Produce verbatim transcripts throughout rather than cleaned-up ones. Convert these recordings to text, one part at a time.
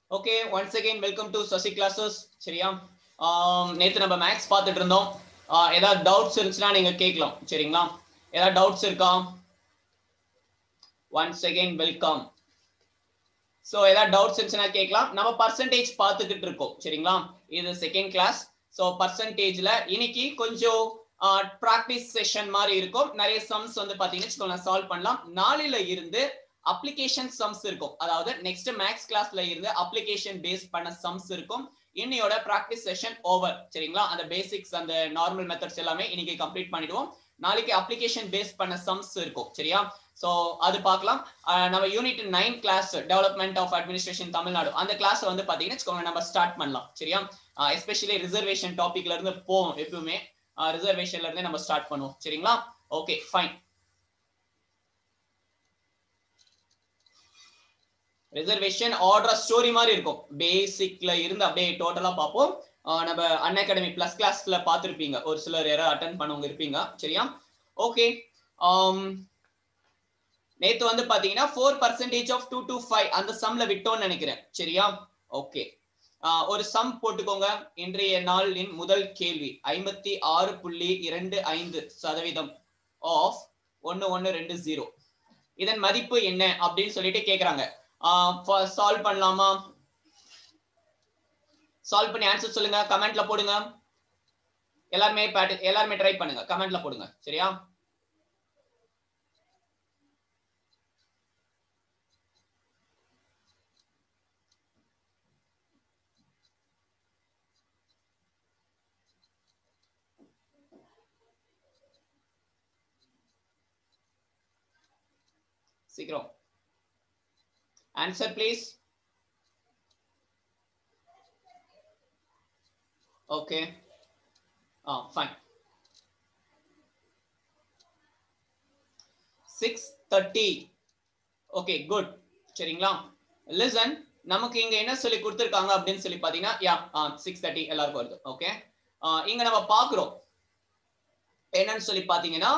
Okay, once again welcome to Sasi classes. சரியா? நேத்து நம்ம மேக்ஸ் பார்த்துட்டு இருந்தோம். ஏதாவது டவுட்ஸ் இருந்துச்சுன்னா நீங்க கேட்கலாம். சரிங்களா? ஏதாவது டவுட்ஸ் இருக்கா? Once again welcome. So ஏதாவது டவுட்ஸ் இருந்துச்சுன்னா கேட்கலாம். நம்ம பர்சன்டேஜ் பார்த்துக்கிட்டு இருக்கோம். சரிங்களா? இது செகண்ட் கிளாஸ். ஸோ பர்சன்டேஜ்ல இன்னைக்கு கொஞ்சம் ப்ராக்டிஸ் செஷன் மாதிரி இருக்கும். நிறைய சம்ஸ் வந்து பாத்தீங்கன்னா சால்வ் பண்ணலாம். நாளையில இருந்து அப்ளிகேஷன் சம்ஸ் இருக்கும். அதாவது நெக்ஸ்ட் மேக்ஸ் கிளாஸ்ல இருந்து அப்ளிகேஷன் பேஸ் பண்ண சம்ஸ் இருக்கும். இன்னையோட பிராக்டிஸ் செஷன் ஓவர். சரிங்களா? அந்த பேசிக்ஸ் அந்த நார்மல் மெத்தட்ஸ் எல்லாமே இன்னைக்கு கம்ப்ளீட் பண்ணிடுவோம். நாளைக்கு அப்ளிகேஷன் பேஸ் பண்ண சம்ஸ் இருக்கும். சரியா? சோ அது பார்க்கலாம். நம்ம unit nine class development of administration Tamil Nadu அந்த கிளாஸ் வந்து பாத்தீங்கன்னா நம்ம ஸ்டார்ட் பண்ணலாம். சரியா? எஸ்பெஷலி ரிசர்வேஷன் டாபிக்ல இருந்து போவோம். எப்பவுமே ரிசர்வேஷன்ல இருந்தே நம்ம ஸ்டார்ட் பண்ணுவோம். சரிங்களா? Okay fine. Reservation order story மாதிரி இருக்கும். பேசிக்ல இருந்து அப்படியே டோட்டலா பார்ப்போம். நம்ம அன் அகாடமி பிளஸ் கிளாஸ்ல பார்த்திருப்பீங்க. ஒரு சிலர் யாராவது அட்டென்ட் பண்ணவங்க இருப்பீங்க. சரியா? ஓகே. நேத்து வந்து பாத்தீங்கன்னா four percentage of two two five அந்த சம்ல விட்டோம்னு நினைக்கிறேன். சரியா? ஓகே. ஒரு சம் போட்டுக்கோங்க. இன்றைய நாளின் முதல் கேள்வி ஐம்பத்தி ஆறு புள்ளி இரண்டு ஐந்து சதவீதம் ஆஃப் ஒன்னு ஒன்னு ரெண்டு ஜீரோ இதன் மதிப்பு என்ன அப்படின்னு சொல்லிட்டு கேக்குறாங்க. சால்வ் பண்ணலாமா? சால்வ் பண்ணி ஆன்சர் சொல்லுங்க. கமெண்ட்ல போடுங்க. எல்லாருமே எல்லாருமே ட்ரை பண்ணுங்க. கமெண்ட்ல போடுங்க. சரியா? சீக்கிரம் answer please. Okay ah fine. Six thirty. Okay good. சரிங்களா? லிசன், நமக்கு இங்க என்ன சொல்லி கொடுத்திருக்காங்க அப்படின்னு சொல்லி பாத்தீங்கன்னா யா சிக்ஸ் தேர்ட்டி எல்லாருக்கும் வருது. ஓகே. இங்க நம்ம பாக்குறோம் என்னன்னு சொல்லி பாத்தீங்கன்னா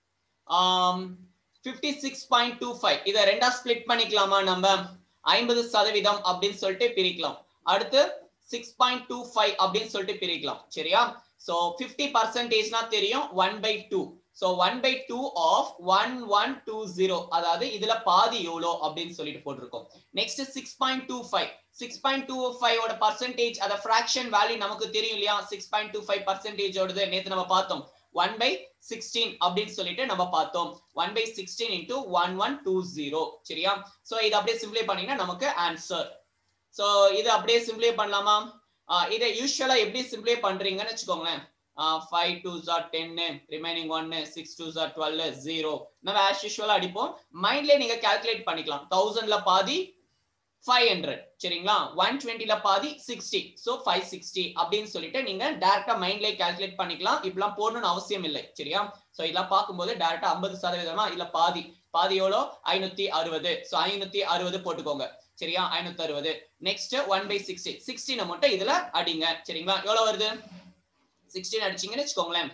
fifty six point two five இதை ரெண்டா ஸ்பிளிட் பண்ணிக்கலாமா? நம்ம ஐம்பது சதவீதம் அப்படின்னு சொல்லிட்டு பிரிக்கலாம். அடுத்து சிக்ஸ் பாயிண்ட் டூ ஃபைவ் அப்படின்னு சொல்லிட்டு பிரிக்கலாம். சரியா? சோ பிப்டி பர்சன்டேஜ்னா தெரியும் one by two. So one by two of one one two zero அதாவது இதுல பாதி எவ்வளோ அப்படின்னு சொல்லிட்டு போட்டிருக்கோம். Next six point two five six point two five ஓட பர்சன்டேஜ் அத ஃபிராக்ஷன் வேல்யூ நமக்கு தெரியும் இல்லையா? Six point two five percentage ஓடது நேத்து நம்ம பார்த்தோம் ஒன் by சிக்ஸ்டீன் அப்படின்னு சொல்லிட்டு நம்ம பார்த்தோம். One by sixteen into one one two zero. சரியா? சோ இது அப்படியே சிம்பிளை பண்ணீங்கன்னா நமக்கு ஆன்சர். சோ இது அப்படியே சிம்பிளை பண்ணலாமா? இதை யூசுவலா எப்படி சிம்பிளை பண்றீங்கன்னு வச்சுக்கோங்களேன். Five twos are ten, remaining one, six twos are twelve, zero. நம்ம as usual அடிப்போம். மைண்ட்லயே நீங்க கால்குலேட் பண்ணிக்கலாம். தௌசண்ட்ல பாதி ஃபைவ் ஹண்ட்ரட். சரிங்களா? ஒன் டுவெண்ட்டில பாதி சிக்ஸ்டி. சோ ஃபைவ் சிக்ஸ்டி அப்படின்னு சொல்லிட்டு நீங்க டைரக்டா மைண்ட்லயே கால்குலேட் பண்ணிக்கலாம். இப்பலாம் போடணும்னு அவசியம் இல்லை. சரியா? சோ இதெல்லாம் பார்க்கும்போது டைரக்டா ஐம்பது சதவீதமா இல்ல பாதி பாதி எவ்வளோ? ஐநூத்தி அறுபது. சோ ஐநூத்தி அறுபது போட்டுக்கோங்க. சரியா? ஐநூத்தி அறுபது. Next one by sixty. Sixteen மட்டும் இதுல அடிங்க. சரிங்களா? எவ்வளவு வருது? சிக்ஸ்டீன் அடிச்சீங்கன்னு வச்சுக்கோங்களேன்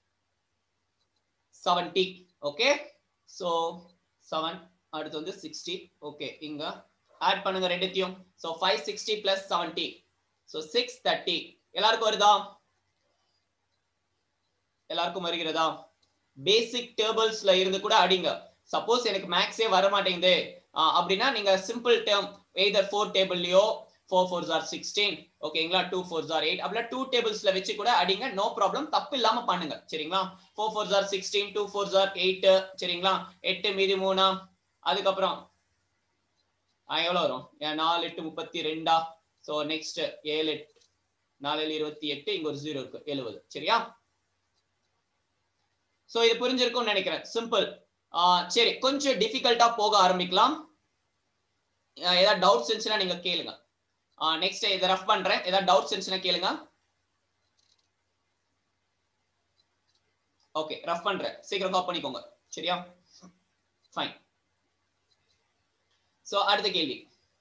செவன்டி. ஓகே. சோ செவன் அடுத்து வந்து சிக்ஸ்டி. ஓகே இங்க ஆட் பண்ணுங்க ரெண்டுத்தையும். So five sixty plus seventy. So six thirty. எல்லாருக்கும் வருதா? எல்லாருக்கும் வருகிறதா? பேசிக் டேபிள்ஸ்ல இருந்து கூட அடிங்க. சப்போஸ் எனக்கு மேக்ஸே வர மாட்டேங்குது அப்படின்னா நீங்க சிம்பிள் டேர்ம் either ஃபோர் டேபிள்லயோ four fours are sixteen. ஓகேங்களா? two fours are eight. அப்பல டூ டேபிள்ஸ்ல வெச்சு கூட அடிங்க. No problem. தப்பு இல்லாம பண்ணுங்க. சரிங்களா? four fours are sixteen, two fours are eight. சரிங்களா? எட்டு மீதி மூணு. அதுக்கு அப்புறம் எவ்வளவு வரும்? நாலு எட்டு முப்பத்தி ரெண்டா? சோ நெக்ஸ்ட் ஏழு நாலு இருபத்தி எட்டு. இங்க ஒரு ஜீரோ இருக்கு. எழுபது. சரியா? சோ இது புரிஞ்சிருக்கும்னு நினைக்கிறேன். சிம்பிள். சரி கொஞ்சம் டிஃபிகல்ட்டா போக ஆரம்பிக்கலாம். ஏதாவது டவுட்ஸ் இருந்துச்சுன்னா நீங்க கேளுங்க. நெக்ஸ்ட் இதை ரஃப் பண்றேன். ஏதாவது டவுட்ஸ் இருந்துச்சுன்னா கேளுங்க. ஓகே ரஃப் பண்றேன். சீக்கிரம் காப் பண்ணிக்கோங்க. சரியா? ஃபைன். சோ அடுத்த கேள்வி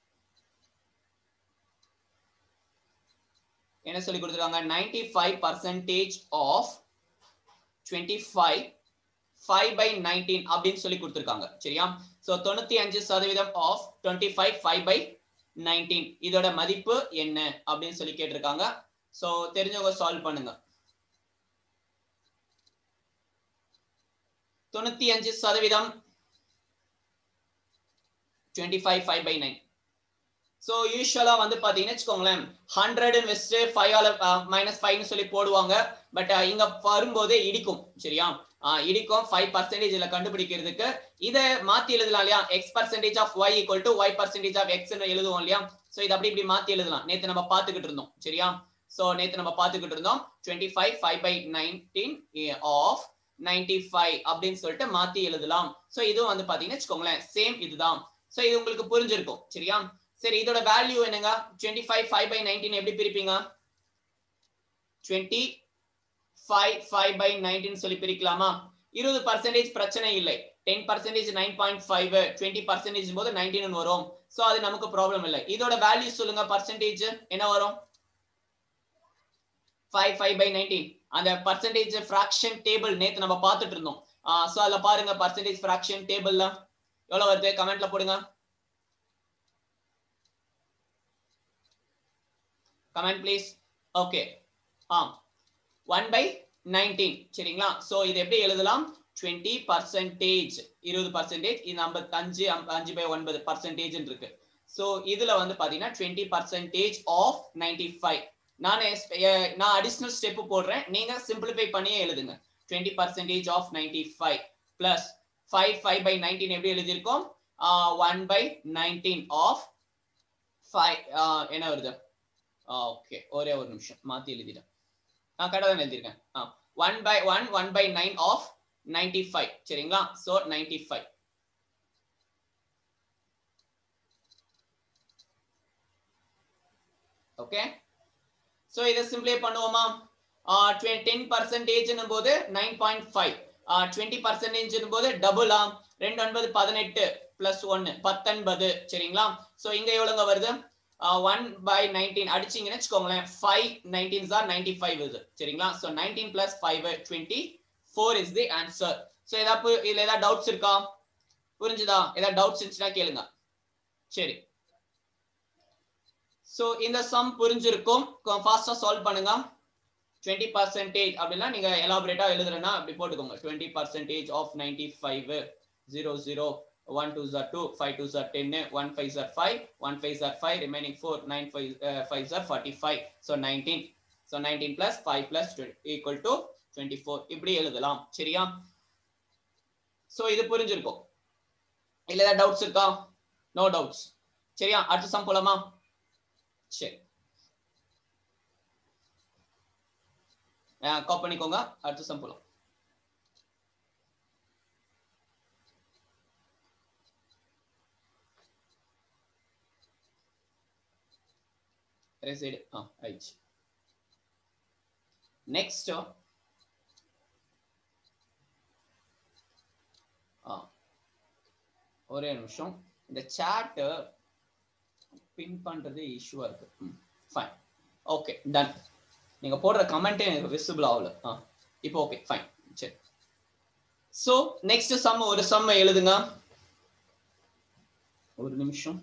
என்ன சொல்லி கொடுத்திருக்காங்க? Ninety five percentage of twenty five five by nineteen அப்படின்னு சொல்லி கொடுத்திருக்காங்க. சரியா? சோ தொண்ணூத்தி அஞ்சு சதவீதம் of twenty five five by nineteen இதோட மதிப்பு என்ன அப்படின்னு சொல்லி கேட்டிருக்காங்க. சோ தெரிஞ்சவங்க சால்வ் பண்ணுங்க. தொண்ணூத்தி அஞ்சு சதவீதம் twenty-five five by nine. So யூசுவலா வந்து பாத்தீங்கன்னா வெச்சுக்கோங்களேன் ஹண்ட்ரட் வெஸ்ட் ஃபைவ் ஆல மைனஸ் ஃபைவ் சொல்லி போடுவாங்க. பட் இங்க வரும்போதே இடிக்கும். சரியா? இடிக்கும் ஃபைவ் பர்சன்டேஜ் இதுல கண்டுபிடிக்கிறதுக்கு இதை மாத்தி எழுதலாம் இல்லையா? X percentage of y equal to y percentage of x எழுதுவோம் இல்லையா? சோ இது அப்படி இப்படி மாத்தி எழுதலாம். நேத்து நம்ம பாத்துக்கிட்டு இருந்தோம். சரியா? சோ நேத்து நம்ம பாத்துக்கிட்டு இருந்தோம் twenty-five five by nineteen of ninety-five அப்படின்னு சொல்லிட்டு மாத்தி எழுதலாம். சோ இதுவும் வந்து பாத்தீங்கன்னா வெச்சுக்கோங்களேன் சேம் இதுதான். சோ இது உங்களுக்கு புரிஞ்சிருக்கும். சரியா? சரி இதோட வேல்யூ என்னங்க? twenty-five five by nineteen எப்படி பிரிப்பீங்க? twenty-five five by nineteen சொல்லி பிரிக்கலாமா? twenty percent பிரச்சனை இல்லை. ten percent nine point five twenty percent போது nineteen வரும். சோ அது நமக்கு ப்ராப்ளம் இல்லை. இதோட வேல்யூ சொல்லுங்க பர்சன்டேஜ் என்ன வரும்? five five by nineteen. அந்த பர்சன்டேஜ் fraction டேபிள் நேத்து நம்ம பார்த்துட்டு இருந்தோம். சோ அதுல பாருங்க பர்சன்டேஜ் fraction டேபிள்ல எவ்வளவு வருது கமெண்ட்ல போடுங்க. comment please. okay ஆ one by nineteen சரிங்களா? சோ இது எப்படி எழுதலாம்? twenty percent twenty percent இது ஐம்பத்தி by nine percentage இருக்கு. சோ இதுல வந்து பாத்தீங்கன்னா twenty percent of ninety-five. நான் நான் அடிஷனல் ஸ்டெப் போடுறேன். நீங்க சிம்பிளிஃபை பண்ணியே எழுதுங்க. twenty percent of ninety-five plus five five by nineteen எப்படி எழுதிருக்கோம்? one by nineteen of five என்ன வருது? ஓகே ஒரே ஒரு நிமிஷம் மாத்தி எழுதிட்டேன். நான் கரெக்ட்டா தான் எழுதிருக்கேன். one by one one by nine of ninety-five சரிங்களா? So ninety-five. ஓகே சோ இத சிம்பிளை பண்ணுவோமா? ten percent னும்போது nine point five twenty percent னும்போது டபுள் ஆ two nine eighteen plus one nineteen சரிங்களா? சோ இங்க எவ்வளவுங்க வருது? one by nineteen அடிச்சீங்கன்னு வெச்சுக்கோங்களேன் five nineteens are ninety-five இது சரிங்களா? So nineteen plus five twenty-four is the answer. So ஏதாவது இதுல ஏதாவது டவுட்ஸ் இருக்கா? புரிஞ்சுதா? ஏதாவது டவுட்ஸ் இருந்துச்சுனா கேளுங்க. சரி சோ இந்த சம் புரிஞ்சிருக்கும். ஃபாஸ்டா சால்வ் பண்ணுங்க. twenty percent அப்படினா நீங்க எலாபரேட்டா எழுதுறேன்னா அப்படி போட்டுக்கோங்க. twenty percent of ninety-five zero zero one twos are two five twos are ten one fives are five one fives are five remaining four nine five uh, fives are forty-five so nineteen so nineteen plus five plus twenty equal to twenty-four இப்படி எழுதலாம். சரியா? So இது புரிஞ்சிருக்கும். இல்ல ஏதாவது doubts இருக்கா? No doubts. சரியா? அடுத்த சம் போலாமா? சரி காப்பி பண்ணிக்கோங்க. அடுத்த சம் போலாம். Reset. Ah, right. Next. Ah. ஒரே நிமிஷம். இந்த chat பின் பண்றது இஷ்யூவா இருக்கு. ஃபைன். Okay done. நீங்க போடுற கமெண்ட் எனக்கு விசிபிள் ஆகல. ஆ இப்போ ஓகே ஃபைன். சரி. சோ நெக்ஸ்ட் சம் ஒரு சம் எழுதுங்க. ஒரு நிமிஷம்.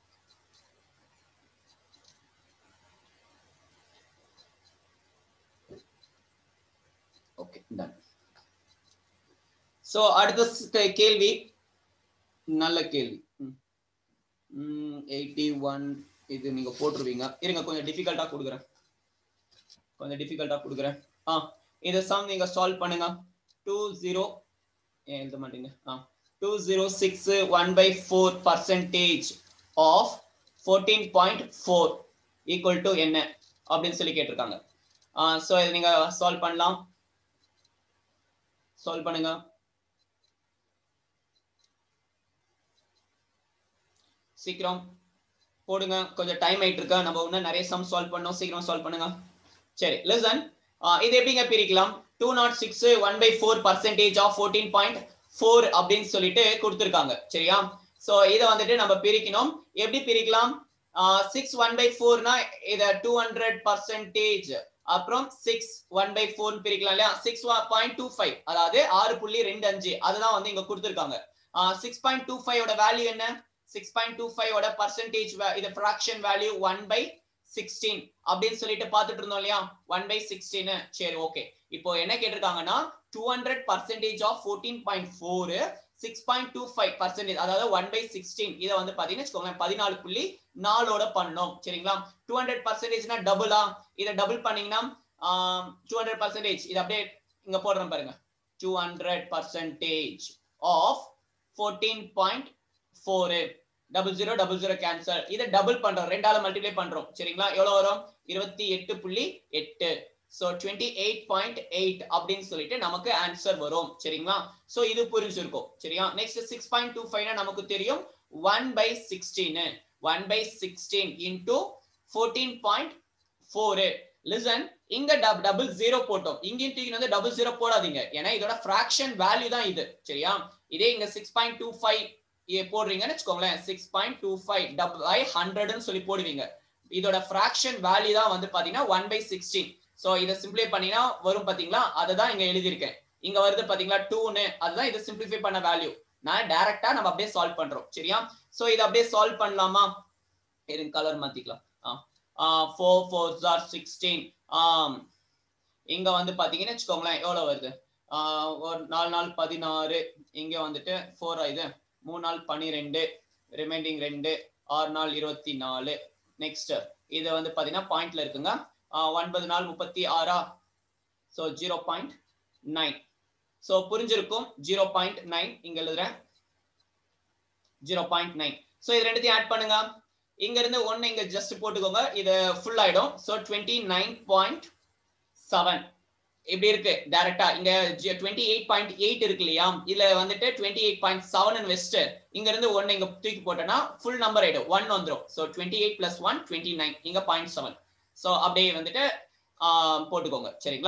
Okay done. சோ அடுத்த கேள்வி நல்ல கேள்வி. eighty-one இது நீங்க போட்டுருவீங்க. இருங்க கொஞ்சம் டிஃபிகல்ட்டா கொடுக்குறேன். கொஞ்சம் டிஃபிகல்ட்டா கொடுக்குறேன். ஆ இந்த சம் நீங்க சால்வ் பண்ணுங்க. two zero ஏன் எழுத மாட்டீங்க? ஆ two zero six one by four percentage of fourteen point four equal to என்ன அப்படின்னு சொல்லி கேட்டிருக்காங்க. ஆ சோ இதை நீங்க சால்வ் பண்ணலாம். சால்வ் பண்ணுங்க. சீக்கிரம் போடுங்க. கொஞ்சம் டைம் ஆயிட்டு இருக்கா. நம்ம இன்னும் நிறைய சம் சால்வ் பண்ணோம். சீக்கிரம் சால்வ் பண்ணுங்க. சரி லிசன். இது எப்படிங்க பிரிக்கலாம்? two oh six one by four percentage of fourteen point four அப்படின்னு சொல்லிட்டு கொடுத்திருக்காங்க. சரியா? சோ இத வந்துட்டு நம்ம பிரிக்கணும். எப்படி பிரிக்கலாம்? six one by four னா இத two hundred percentage அப்புறம் six one by four பிரிக்கலாம் இல்லையா? six point two five அதாவது six புள்ளி ரெண்டு அஞ்சு அதுதான் வந்து இங்க கொடுத்திருக்காங்க. six point two five ஓட வேல்யூ என்ன? six point two five ஓட percentage இது fraction value one by sixteen அப்படினு சொல்லிட்டு பார்த்துட்டு இருந்தோம் இல்லையா one by sixteen சரி ஓகே இப்போ என்ன கேட்டிருக்காங்கன்னா two hundred percentage of fourteen point four six point two five percent அதாவது one by sixteen இத வந்து பாத்தீங்கன்னா வெச்சுக்கோங்க பதினாலு புள்ளி நாலு ஓட பண்ணோம் சரிங்களா two hundred percent னா டபுளா இத டபுள் பண்ணீங்கன்னா two hundred percent இத அப்படியே இங்க போடுறேன் பாருங்க two hundred percentage of fourteen point four double zero double zero cancel இத டபுள் பண்றோம் ரெண்டால மல்டிப்ளை பண்றோம் சரிங்களா எவ்வளவு வரும் இருபத்தி எட்டு புள்ளி எட்டு so twenty-eight point eight அப்படினு சொல்லிட்டு நமக்கு ஆன்சர் வரும் சரிங்களா சோ இது புரிஞ்சிருக்கும் சரியா next six point two five னா நமக்கு தெரியும் one by sixteen one by sixteen into fourteen point four listen இங்க டபுள் ஜீரோ போட்டோம் இங்க இன்டு வந்து டபுள் ஜீரோ போடாதீங்க ஏனா இதோட fraction value தான் இது சரியா இதே இங்க six point two five போடுறீங்கன்னு வெச்சுக்கோங்களேன் six point two five by one hundred ன்னு சொல்லி போடுவீங்க இதோட fraction value தான் வந்து பாத்தீங்கன்னா one by sixteen சோ இத சிம்பிளிஃபை பண்ணினா வரும் பாத்தீங்களா அத தான் இங்க எழுதி இருக்கேன் இங்க வருது பாத்தீங்களா two ன்னு அதுதான் இத சிம்பிளிஃபை பண்ண வேல்யூ நான் டைரக்ட்டா நம்ம அப்படியே சால்வ் பண்றோம் சரியா சோ இத அப்படியே சால்வ் பண்ணலாமா இருங்க கலர் மாத்திக்கலாம் ஆ four fours are sixteen ஆம் இங்க வந்து பாத்தீங்கன்னா வெச்சுக்கோங்களேன் எவ்வளவு வருது ஒரு நாலு நாள் பதினாறு இங்க வந்துட்டு four இது மூணு நாள் பன்னிரண்டு ரிமைனிங் ரெண்டு ஆறு நாள் இருபத்தி நாலு நெக்ஸ்ட் இது வந்து பாத்தீங்கன்னா பாயிண்ட்ல இருக்குங்க ஒன்பது நாள் முப்பத்தி ஆறு so zero point nine so புரிஞ்சிருக்கும் zero point nine இங்க எழுதுறேன் zero point nine சோ இது ரெண்டுத்தையும் ஆட் பண்ணுங்க இங்க இருந்து one இங்க ஜஸ்ட் போட்டுக்கோங்க இது ஃபுல் ஆயிடும் சோ twenty-nine point seven இப்படி இருக்கு டைரக்ட்டா இங்க twenty-eight point eight இருக்கு இல்லையா இதுல வந்துட்டு twenty-eight point seven ன்னு வெஸ்ட் இங்க இருந்து one இங்க தூக்கி போட்டனா ஃபுல் நம்பர் ஆயிடும் one வந்துரும் so twenty-eight plus one twenty-nine இங்க zero point seven சோ அப்படியே வந்துட்டு போட்டுக்கோங்க சரிங்களா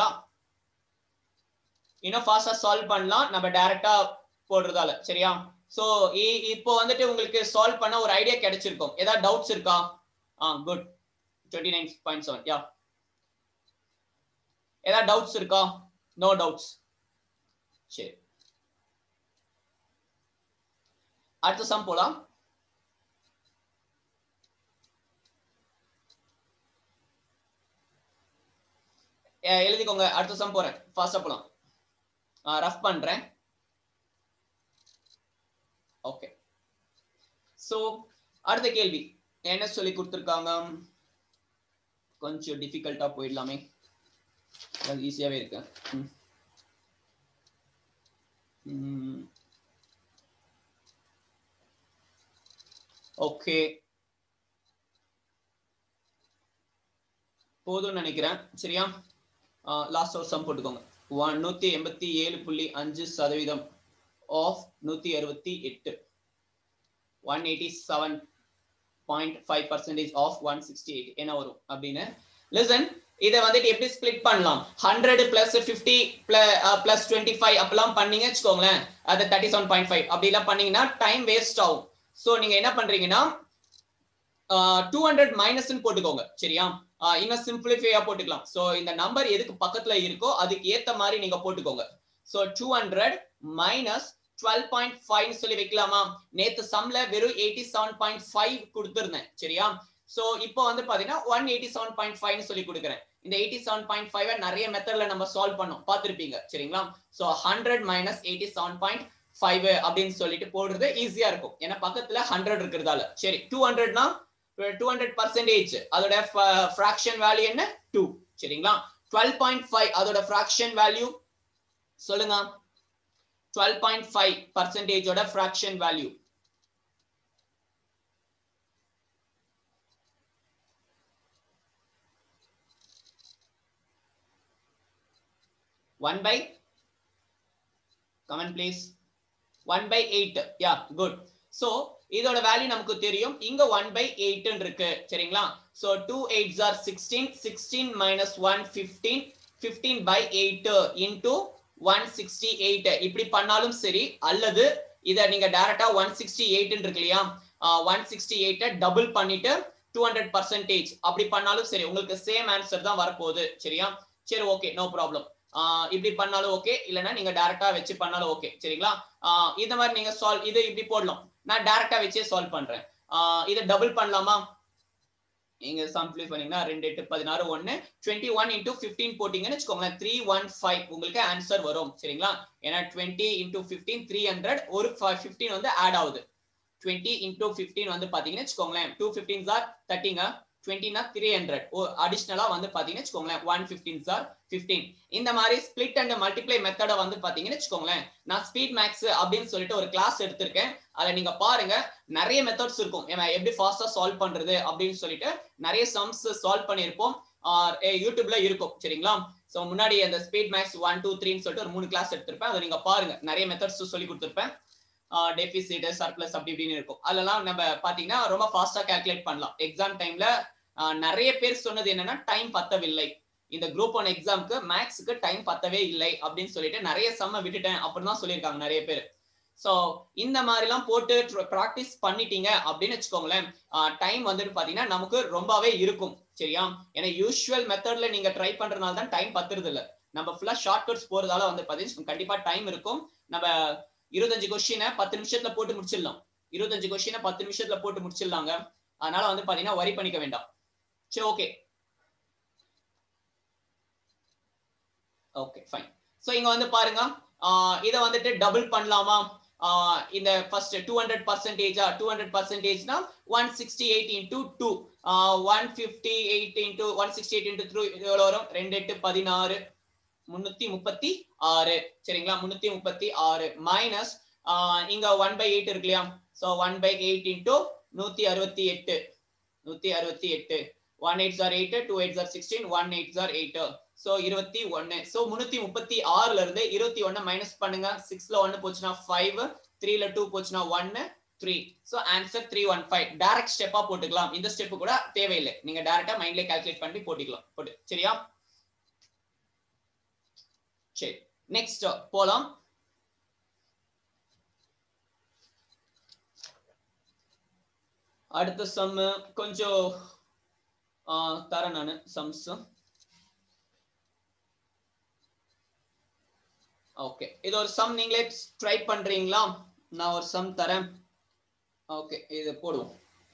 இன்னும் ஃபாஸ்டா சால்வ் பண்ணலாம் நம்ம டைரக்ட்டா போடுறதால சரியா சோ இப்போ வந்துட்டு உங்களுக்கு சால்வ் பண்ண ஒரு ஐடியா கிடைச்சிருக்கும் ஏதாவது டவுட்ஸ் இருக்கா ஆ குட் twenty-nine point seven யா ஏதாவது டவுட்ஸ் இருக்கா நோ டவுட்ஸ் சரி அடுத்த சம் போலாம் எழுதிக்கோங்க அடுத்த சம் போறேன் ஃபாஸ்டா போலாம் ரஃப் பண்றேன் ஓகே சோ அடுத்த கேள்வி என்ன சொல்லி கொடுத்திருக்காங்க கொஞ்சம் டிஃபிகல்ட்டா போயிடலாமே அது ஈஸியாவே இருக்கு ஓகே போதும்னு நினைக்கிறேன் சரியா லாஸ்ட் ஒரு சம் போட்டுக்கோங்க நூத்தி எண்பத்தி ஏழு புள்ளி அஞ்சு சதவீதம் ஆஃப் நூத்தி அறுபத்தி எட்டு one eighty-seven point five percentage of one sixty-eight என்ன வரும் அப்படின்னு listen இத வந்துட்டு எப்படி ஸ்ப்ளிட் பண்ணலாம் one hundred plus fifty plus twenty-five அப்பலாம் பண்ணீங்க வெச்சுக்கோங்களேன் அது thirty-seven point five அப்படி எல்லாம் பண்ணீங்கனா டைம் வேஸ்ட் ஆகும் சோ நீங்க என்ன பண்றீங்கன்னா two hundred மைனஸ் ன்னு போட்டுக்கோங்க சரியா இன்னும் சிம்பிளிஃபையா போட்டுக்கலாம் சோ இந்த நம்பர் எதுக்கு பக்கத்துல இருக்கோ அதுக்கு ஏத்த மாதிரி நீங்க போட்டுக்கோங்க so two hundred minus twelve point five சொல்லி வைக்கலாமா நேத்து சம்ல வெறும் eighty-seven point five கொடுத்திருந்தேன் சரியா சோ இப்போ வந்து பாத்தீங்கன்னா one eighty-seven point five னு சொல்லி கொடுக்கிறேன் இந்த eighty-seven point five நிறைய மெத்தட்ல நம்ம சால்வ் பண்ணோம் பாத்திருப்பீங்க சரிங்களா so one hundred minus eighty-seven point five அப்படினு சொல்லிட்டு போடுறது ஈஸியா இருக்கும் ஏன்னா பக்கத்துல one hundred இருக்குறதால சரி two hundred னா two hundred percentage அதோட fraction value என்ன two சரிங்களா twelve point five அதோட fraction value சொல்லுங்க twelve point five percentage ஓட fraction value one by comment please one by eight yeah good so இதோட value நமக்கு தெரியும் இங்க one by eight ன்னு இருக்கு சரிங்களா so two eights are sixteen sixteen minus one fifteen fifteen by eight into one sixty-eight இப்படி பண்ணாலும் சரி அல்லது இத நீங்க டைரக்ட்டா one sixty-eight ன்னு இருக்கு இல்லையா one sixty-eight டபுள் பண்ணிட்டு two hundred percentage அப்படி பண்ணாலும் சரி உங்களுக்கு சேம் ஆன்சர் தான் வரப்போகுது சரியா சரி ஓகே நோ ப்ராப்ளம் இப்படி பண்ணாலும் ஓகே இல்லனா நீங்க டைரக்ட்டா வெச்சு பண்ணாலும் ஓகே சரிங்களா இந்த மாதிரி நீங்க சால்வ் இது இப்படி போடலாம் நான் டைரக்டா வச்சே சால்வ் பண்றேன். இதை டபுள் பண்ணலாமா? இங்க சிம்பிளிஃபை பண்ணீங்கன்னா ரெண்டு எட்டு பதினாறு ஒன்று இருபத்தி ஒன்று into பதினைந்து போட்டீங்கன்னு வெச்சுக்கோங்களேன் மூன்று நூற்று பதினைந்து உங்களுக்கு ஆன்சர் வரும் சரிங்களா? ஏனா இருபது into பதினைந்து மூன்று நூறு ஒரு பதினைந்து வந்து ஆட் ஆகுது. இருபது into பதினைந்து வந்து பாத்தீங்கன்னா வெச்சுக்கோங்களேன் two fifteens are thirty ங்க twenty னா three hundred அடிஷனலா வந்து பாத்தீங்கன்னா வெச்சுக்கோங்களேன் one fifteens are fifteen. இந்த மாதிரி ஸ்ப்ளிட் அண்ட் மல்டிப்ளை மெத்தட வந்து பாத்தீங்கன்னா வெச்சுக்கோங்களேன் நான் ஸ்பீட் மேக்ஸ் அப்படினு சொல்லிட்டு ஒரு கிளாஸ் எடுத்துர்க்கேன். அத நீங்க பாருங்க நிறைய மெத்தட்ஸ் இருக்கும். எப்படி ஃபாஸ்டா சால்வ் பண்றது அப்படினு சொல்லிட்டு நிறைய சம்ஸ் சால்வ் பண்ணிருப்போம். யூடியூப்ல இருக்கும் சரிங்களா? சோ முன்னாடி அந்த speed maths one two three னு சொல்லிட்டு ஒரு மூணு கிளாஸ் எடுத்துர்ப்பேன். அத நீங்க பாருங்க. நிறைய மெத்தட்ஸ் சொல்லி கொடுத்திருப்பேன். டெபிசிட் சர்ப்ளஸ் அப்படி இப்படின்னு இருக்கும். அதெல்லாம் நம்ம பாத்தீங்கன்னா ரொம்ப ஃபாஸ்டா கால்குலேட் பண்ணலாம். எக்ஸாம் டைம்ல நிறைய பேர் சொன்னது என்னன்னா டைம் பத்தவில்லை. இந்த குரூப் ஒன் எக்ஸாம்க்கு மேக்ஸ்க்கு டைம் பத்தவே இல்லை அப்படின்னு சொல்லிட்டு நிறைய சம்ம விட்டுட்டேன் அப்படின்னு தான் சொல்லியிருக்காங்க நிறைய பேர். சோ இந்த மாதிரி எல்லாம் போட்டு பிராக்டிஸ் பண்ணிட்டீங்க அப்படின்னு வச்சுக்கோங்களேன் டைம் வந்துட்டு பாத்தீங்கன்னா நமக்கு ரொம்பவே இருக்கும் சரியா? ஏன்னா யூஸ்வல் மெத்தட்ல நீங்க ட்ரை பண்றதுனால தான் டைம் பத்துறது இல்ல. நம்ம ஃபுல்லா ஷார்ட் கட்ஸ் போறதால வந்து பாத்தீங்கன்னா கண்டிப்பா டைம் இருக்கும். நம்ம இருபத்தஞ்சு கொஸ்டினை பத்து நிமிஷத்துல போட்டு முடிச்சிடலாம். இருபத்தஞ்சு கொஸ்டினை பத்து நிமிஷத்துல போட்டு முடிச்சிடலாங்க. அதனால வந்து பாத்தீங்கன்னா வரி பண்ணிக்க வேண்டாம். சரி ஓகே ஓகே ஃபைன். சோ இங்க வந்து பாருங்க இத வந்துட்டு டபுள் பண்ணலாமா? இந்த first two hundred percentage two hundred percentage னா one sixty-eight into two one fifty-eight into one sixty-eight into three எவ்வளவு வரும்? ரெண்டு எட்டு பதினாறு முன்னூத்தி முப்பத்தி ஆறு சரிங்களா? முன்னூத்தி முப்பத்தி ஆறு மைனஸ் இங்க one by eight இருக்கு இல்லையா? So one by eight into நூத்தி அறுபத்தி எட்டு நூத்தி அறுபத்தி எட்டு one eights are eight two eights are sixteen one eights are eight so இருபத்தி ஒன்று. சோ முன்னூத்தி முப்பத்தி ஆறுல இருந்து இருபத்தி ஒன்று மைனஸ் பண்ணுங்க. six ல one போச்சுனா five three ல two போச்சுனா one three. So answer three fifteen. Direct ஸ்டெப்பா போட்டுக்கலாம். இந்த ஸ்டெப் கூட தேவையில்லை. நீங்க டைரக்டா மைண்ட்ல கால்குலேட் பண்ணி போட்டுக்கலாம். போடு சரியா? சரி நெக்ஸ்ட் போலாம். அடுத்த சம் கொஞ்சம் தரேன் நானு சம்ஸ். ஓகே இது ஒரு சம் நீங்களே ட்ரை பண்றீங்களா? நான் ஒரு சம் தரேன். ஓகே இது போடுவோம்.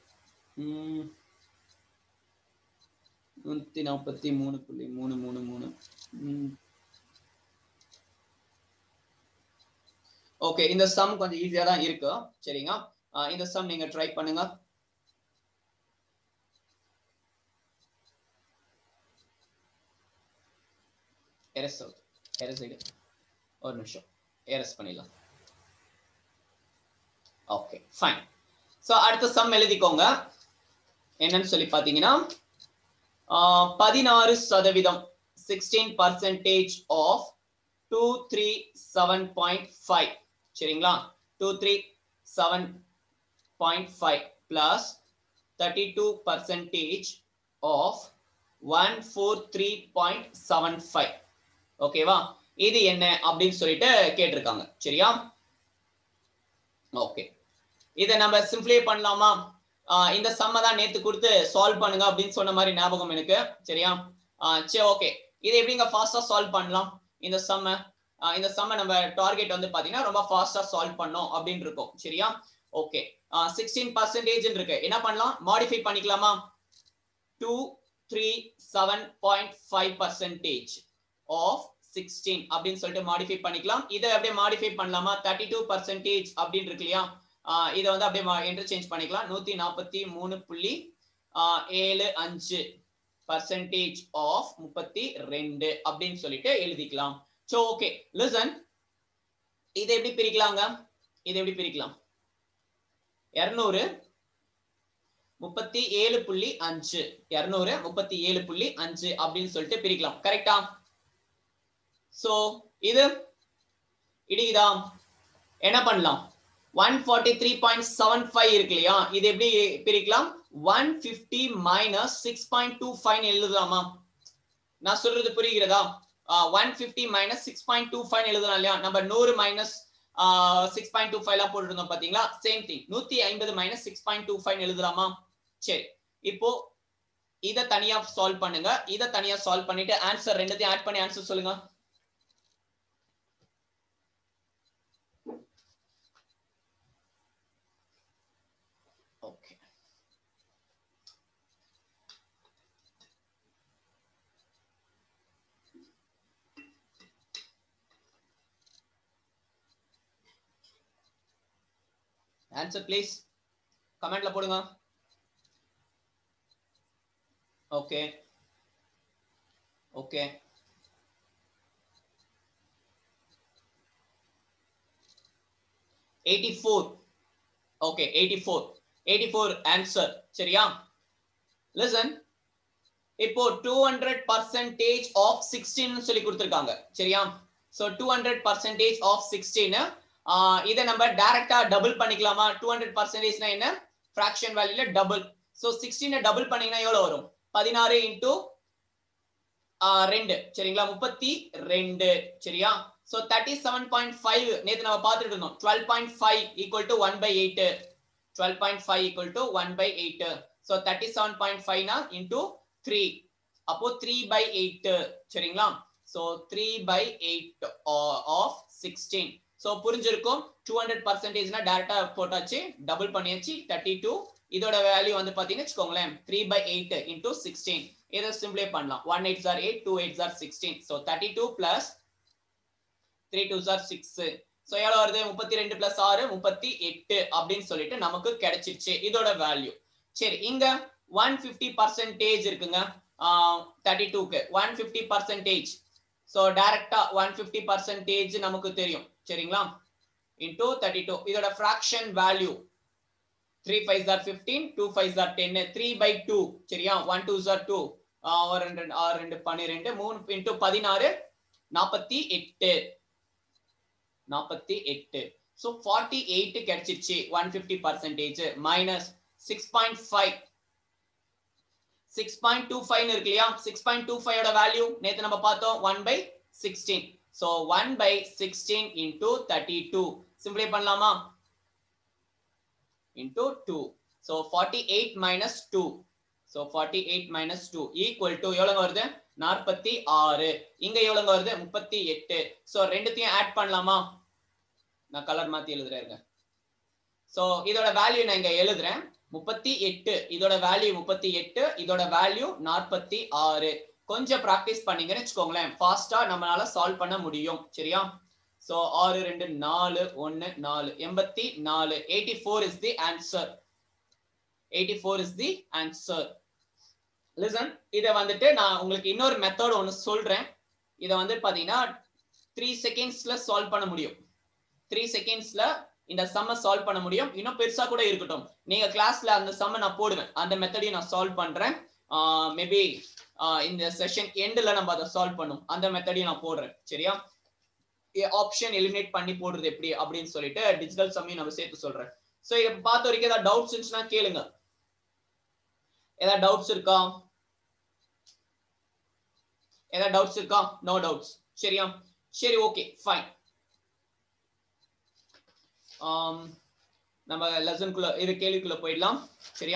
நூத்தி நாற்பத்தி மூணு புள்ளி மூணு மூணு மூணு. ஓகே இந்த சம் கொஞ்சம் ஈஸியா தான் இருக்கு சரிங்க? இந்த சம் நீங்க ட்ரை பண்ணுங்க. எரஸ் எரஸ் இது ஒரு நிமிஷம் எரஸ் பண்ணிடலாம். Okay fine. சோ அடுத்த சம் எழுதிக்கோங்க. என்னன்னு சொல்லி பாத்தீங்கன்னா பதினாறு சதவீதம் sixteen percentage of two thirty-seven point five சரிங்களா? two thirty-seven point five plus thirty-two percentage of one forty-three point seven five ஓகேவா? இது என்ன அப்படின்னு சொல்லிட்டு கேட்டிருக்காங்க சரியா? ஓகே இதை நம்ம சிம்பிளை பண்ணலாமா? இந்த சம்ம தான் நேத்து கொடுத்து சால்வ் பண்ணுங்க அப்படின்னு சொன்ன மாதிரி ஞாபகம் எனக்கு சரியா? சரி ஓகே இதை எப்படிங்க ஃபாஸ்டா சால்வ் பண்ணலாம்? இந்த சம்ம இந்த சம்ம நம்ம டார்கெட் வந்து பாத்தீங்கன்னா ரொம்ப ஃபாஸ்டா சால்வ் பண்ணோம் அப்படின்னு இருக்கும் சரியா? ஓகே sixteen percentage இருக்கு. என்ன பண்ணலாம்? மாடிஃபை பண்ணிக்கலாமா? two thirty-seven point five percentage of sixteen அப்படின்னு சொல்லிட்டு மாடிஃபை பண்ணிக்கலாம். இதை அப்படியே மாடிஃபை பண்ணலாமா? thirty-two percentage அப்படின்னு இருக்கு இல்லையா? இதை வந்து அப்படியே இன்டர்சேஞ்ச் பண்ணிக்கலாம். நூத்தி நாற்பத்தி மூணு புள்ளி ஏழு அஞ்சு பர்சன்டேஜ் ஆஃப் முப்பத்தி ரெண்டு அப்படின்னு சொல்லிட்டு எழுதிக்கலாம். சோ ஓகே லிசன் இதை எப்படி பிரிக்கலாங்க? இதை எப்படி பிரிக்கலாம்? இருநூறு முப்பத்தி ஏழு புள்ளி அஞ்சு இருநூறு முப்பத்தி ஏழு புள்ளி அஞ்சு அப்படின்னு சொல்லிட்டு பிரிக்கலாம். கரெக்டா? சோ இது இடிக்குதா? என்ன பண்ணலாம்? one forty-three point seven five இருக்கு இல்லையா? இது எப்படி பிரிக்கலாம்? one fifty minus six point two five எழுதலாமா? நான் சொல்றது புரிகிறதா? one fifty minus six point two five எழுதலாம் இல்லையா? நம்ம நூறு minus six point two five எல்லாம் போட்டுருந்தோம் பாத்தீங்களா? சேம் திங் நூத்தி ஐம்பது minus six point two five எழுதலாமா? சரி இப்போ இத தனியா சால்வ் பண்ணுங்க. இத தனியா சால்வ் பண்ணிட்டு ஆன்சர் ரெண்டுத்தையும் ஆட் பண்ணி ஆன்சர் சொல்லுங்க. ஆன்சர் ப்ளீஸ் கமெண்ட்ல போடுங்க. Okay okay eighty-four. Okay eighty-four eighty-four answer. சரியா? listen, இப்போ two hundred percentage of sixteen சொல்லி கொடுத்திருக்காங்க. சரியா? so two hundred percentage of sixteen இத நம்ம டைரக்டா டபுள் பண்ணிக்கலாமா? two hundred percentage னா என்ன? fraction வேல்யூல டபுள். so sixteen டபுள் பண்ணீங்கன்னா எவ்வளவு வரும்? பதினாறு into ரெண்டு. சரிங்களா? முப்பத்தி ரெண்டு. சரியா? so thirty-seven point five நேத்து நம்ம பார்த்துட்டு இருந்தோம். twelve point five equal to one by eight. twelve point five equal to one by eight. so thirty-seven point five na into three. அப்போ three by eight. சரிங்களா? so three by eight of sixteen. so புரிஞ்சிருக்கும். two hundred percentage னா டைரக்டா போட்டாச்சு, double பண்ணியாச்சு. thirty-two இதோட value வந்து பாத்தீங்கன்னா வெச்சுக்கோங்களேன் three by eight into sixteen. இத சிம்பிளை பண்ணலாம். one eights are eight, two eights are sixteen. so thirty-two plus three twos are six. so எவ்வளவு வருது? முப்பத்தி ரெண்டு plus ஆறு முப்பத்தி எட்டு அப்படினு சொல்லிட்டு நமக்கு கிடைச்சிருச்சு இதோட வேல்யூ. சரி, இங்க one hundred fifty percentage இருக்குங்க thirty-two க்கு. one hundred fifty percentage. so டைரக்டா one hundred fifty percentage நமக்கு தெரியும். சரிங்களா? into thirty-two. இதோட fraction value three fives are fifteen, two fives are ten. three by two. சரியா? one twos are two. ஆறு ரெண்டு ஆறு ரெண்டு பன்னிரண்டு. மூணு into பதினாறு நாற்பத்தி எட்டு. நாற்பத்தி எட்டு. so forty-eight கிடைச்சிருச்சு. one hundred fifty percentage minus six point five. six point two five இருக்கு இல்லையா? six point two five ஓட வேல்யூ நேத்து நம்ம பார்த்தோம் one by sixteen. so one by sixteen into thirty-two. சிம்பிளை பண்ணலாமா? into two. so forty-eight minus two. so forty-eight minus two equal to எவ்வளவு வருது? நாற்பத்தி ஆறு. இங்க எவ்வளவு வருது? முப்பத்தி எட்டு. so ரெண்டுத்தையும் ஆட் பண்ணலாமா? நான் கலர் மாத்தி எழுதுறேன். so இதோட வேல்யூ நான் இங்க எழுதுறேன். முப்பத்தி எட்டு. இதோட வேல்யூ முப்பத்தி எட்டு. இதோட வேல்யூ நாற்பத்தி ஆறு. கொஞ்சம் பிராக்டிஸ் பண்ணீங்கன்னு வெச்சுக்கோங்களேன், ஃபாஸ்டா நம்மளால சால்வ் பண்ண முடியும். சரியா? so ஆறு ரெண்டு நாலு ஒன்று நாலு எண்பத்தி நாலு. eighty-four is the answer. eighty-four is the answer. listen, இத வந்துட்டு நான் உங்களுக்கு இன்னொரு மெத்தட் ஒன்னு சொல்றேன். இத வந்து பாத்தீங்கன்னா three செகண்ட்ஸ்ல சால்வ் பண்ண முடியும். three செகண்ட்ஸ்ல இந்த சம்ம சால்வ் பண்ண முடியும். இன்னும் பெருசா கூட இருக்கட்டும், நீங்க கிளாஸ்ல அந்த சம்ம நான் போடுவேன். அந்த மெத்தடையும் நான் சால்வ் பண்றேன். மேபி இந்த செஷன் எண்ட்ல நம்ம அதை சால்வ் பண்ணும். அந்த மெத்தடையும் நான் போடுறேன். சரியா? ஆப்ஷன் எலிமினேட் பண்ணி போடுறது எப்படி அப்படின்னு சொல்லிட்டு டிஜிட்டல் சம்மையும் நம்ம சேர்த்து சொல்றேன். சோ இத பார்த்த வரைக்கும் ஏதாவது டவுட்ஸ் இருந்துச்சுன்னா கேளுங்க. ஏதாவது டவுட்ஸ் இருக்கா? ஏதாவது டவுட்ஸ் இருக்கா? No doubts. சரியா? சரி, ஓகே, ஃபைன். நம்ம லெசன்குள்ள இது கேள்விக்குள்ள போயிடலாம். சரியா?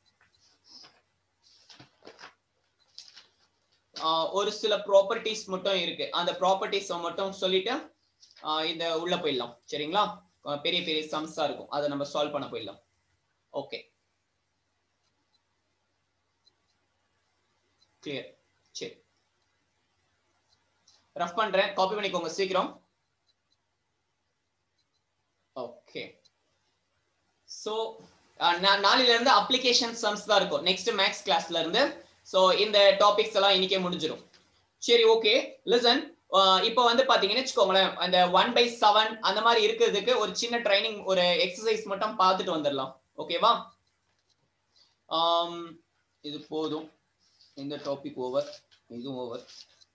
ஒரு சில ப்ராப்பர்ட்டிஸ் மட்டும் இருக்கு. அந்த ப்ராப்பர்ட்டிஸ் மட்டும் சொல்லிட்டு இந்த உள்ள போயிடலாம். சரிங்களா? பெரிய பெரிய சம்ஸா இருக்கும், அதை நம்ம சால்வ் பண்ண போயிடலாம். Okay, clear. சரி, ரஃப் பண்றேன், காப்பி பண்ணிக்கோங்க சீக்கிரம். ஓகே, சோ நாளையில இருந்து அப்ளிகேஷன் சம்ஸ் தான் இருக்கும் நெக்ஸ்ட் மேக்ஸ் கிளாஸ்ல இருந்து. சோ இந்த டாபிக்ஸ் எல்லாம் இன்னைக்கே முடிஞ்சிடும். சரி, ஓகே, லிசன். இப்போ வந்து பாத்தீங்கன்னு வெச்சுக்கோங்களேன், அந்த ஒன் பை செவன் அந்த மாதிரி இருக்கிறதுக்கு ஒரு சின்ன ட்ரைனிங், ஒரு எக்ஸசைஸ் மட்டும் பார்த்துட்டு வந்துடலாம். ஓகேவா? இது போதும். இந்த டாபிக் ஓவர், இதுவும் ஓவர்.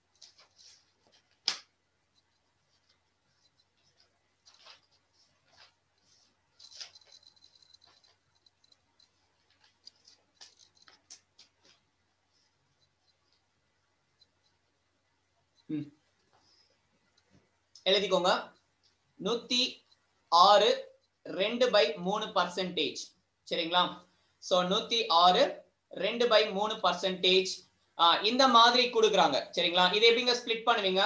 எழுதிக்கோங்க. நூத்தி ஆறு ரெண்டு பை மூணு பர்சன்டேஜ். சரிங்களா? சோ நூத்தி ஆறு ரெண்டு பை மூணு பர்சன்டேஜ் இந்த மாதிரி கொடுக்குறாங்க. சரிங்களா? இது எப்படிங்க ஸ்பிளிட் பண்ணுவீங்க?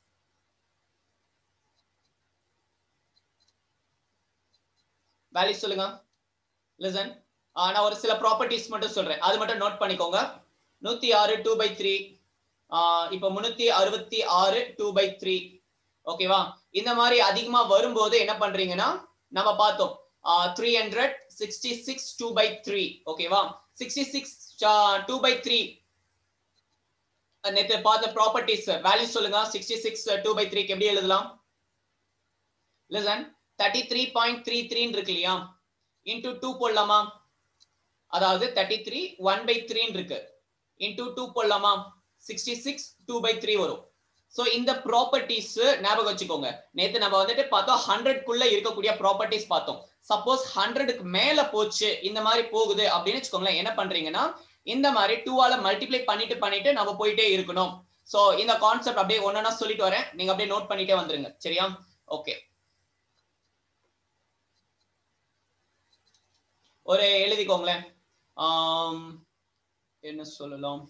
வேல்யூ சொல்லுங்க. லிசன், நான் ஒரு சில ப்ராப்பர்ட்டிஸ் மட்டும் சொல்றேன், அது மட்டும் நோட் பண்ணிக்கோங்க. நூத்தி ஆறு டூ பை த்ரீ. இப்போ முன்னூத்தி அறுபத்தி ஆறு டூ பை த்ரீ. ஓகேவா? இந்த மாதிரி அதிகமா வரும்போது என்ன பண்றீங்கன்னா, நம்ம பார்த்தோம் three hundred sixty-six two by three ஓகேவா sixty-six uh, two by three நேத்து பார்த்த ப்ராப்பர்ட்டிஸ் வேல்யூ சொல்லுங்க sixty-six two by three க்கு எப்படி எழுதலாம் listen thirty-three point three three இருக்கு இல்லையா into two போடலாமா அதாவது thirty-three one by three இருக்கு into two போடலாமா sixty-six two by three வரும் சோ இந்த ப்ராப்பர்ட்டிஸ் ஞாபகம் வச்சுக்கோங்க நேத்து நம்ம வந்துட்டு பார்த்தோம் one hundred குள்ள இருக்கக்கூடிய ப்ராப்பர்ட்டிஸ் பார்த்தோம் சப்போஸ் one hundred க்கு மேல போச்சு இந்த மாதிரி போகுது அப்படினு வெச்சுக்கோங்க என்ன பண்றீங்கன்னா இந்த மாதிரி two ஆல மல்டிப்ளை பண்ணிட்டு பண்ணிட்டு நம்ம போயிட்டே இருக்கணும் சோ இந்த கான்செப்ட் அப்படியே ஒவ்வொண்ணா சொல்லிட்டு வரேன் நீங்க அப்படியே நோட் பண்ணிட்டே வந்துருங்க சரியா ஓகே ஒரு எழுதிக்கோங்களே ஆம் என்ன சொல்லலாம்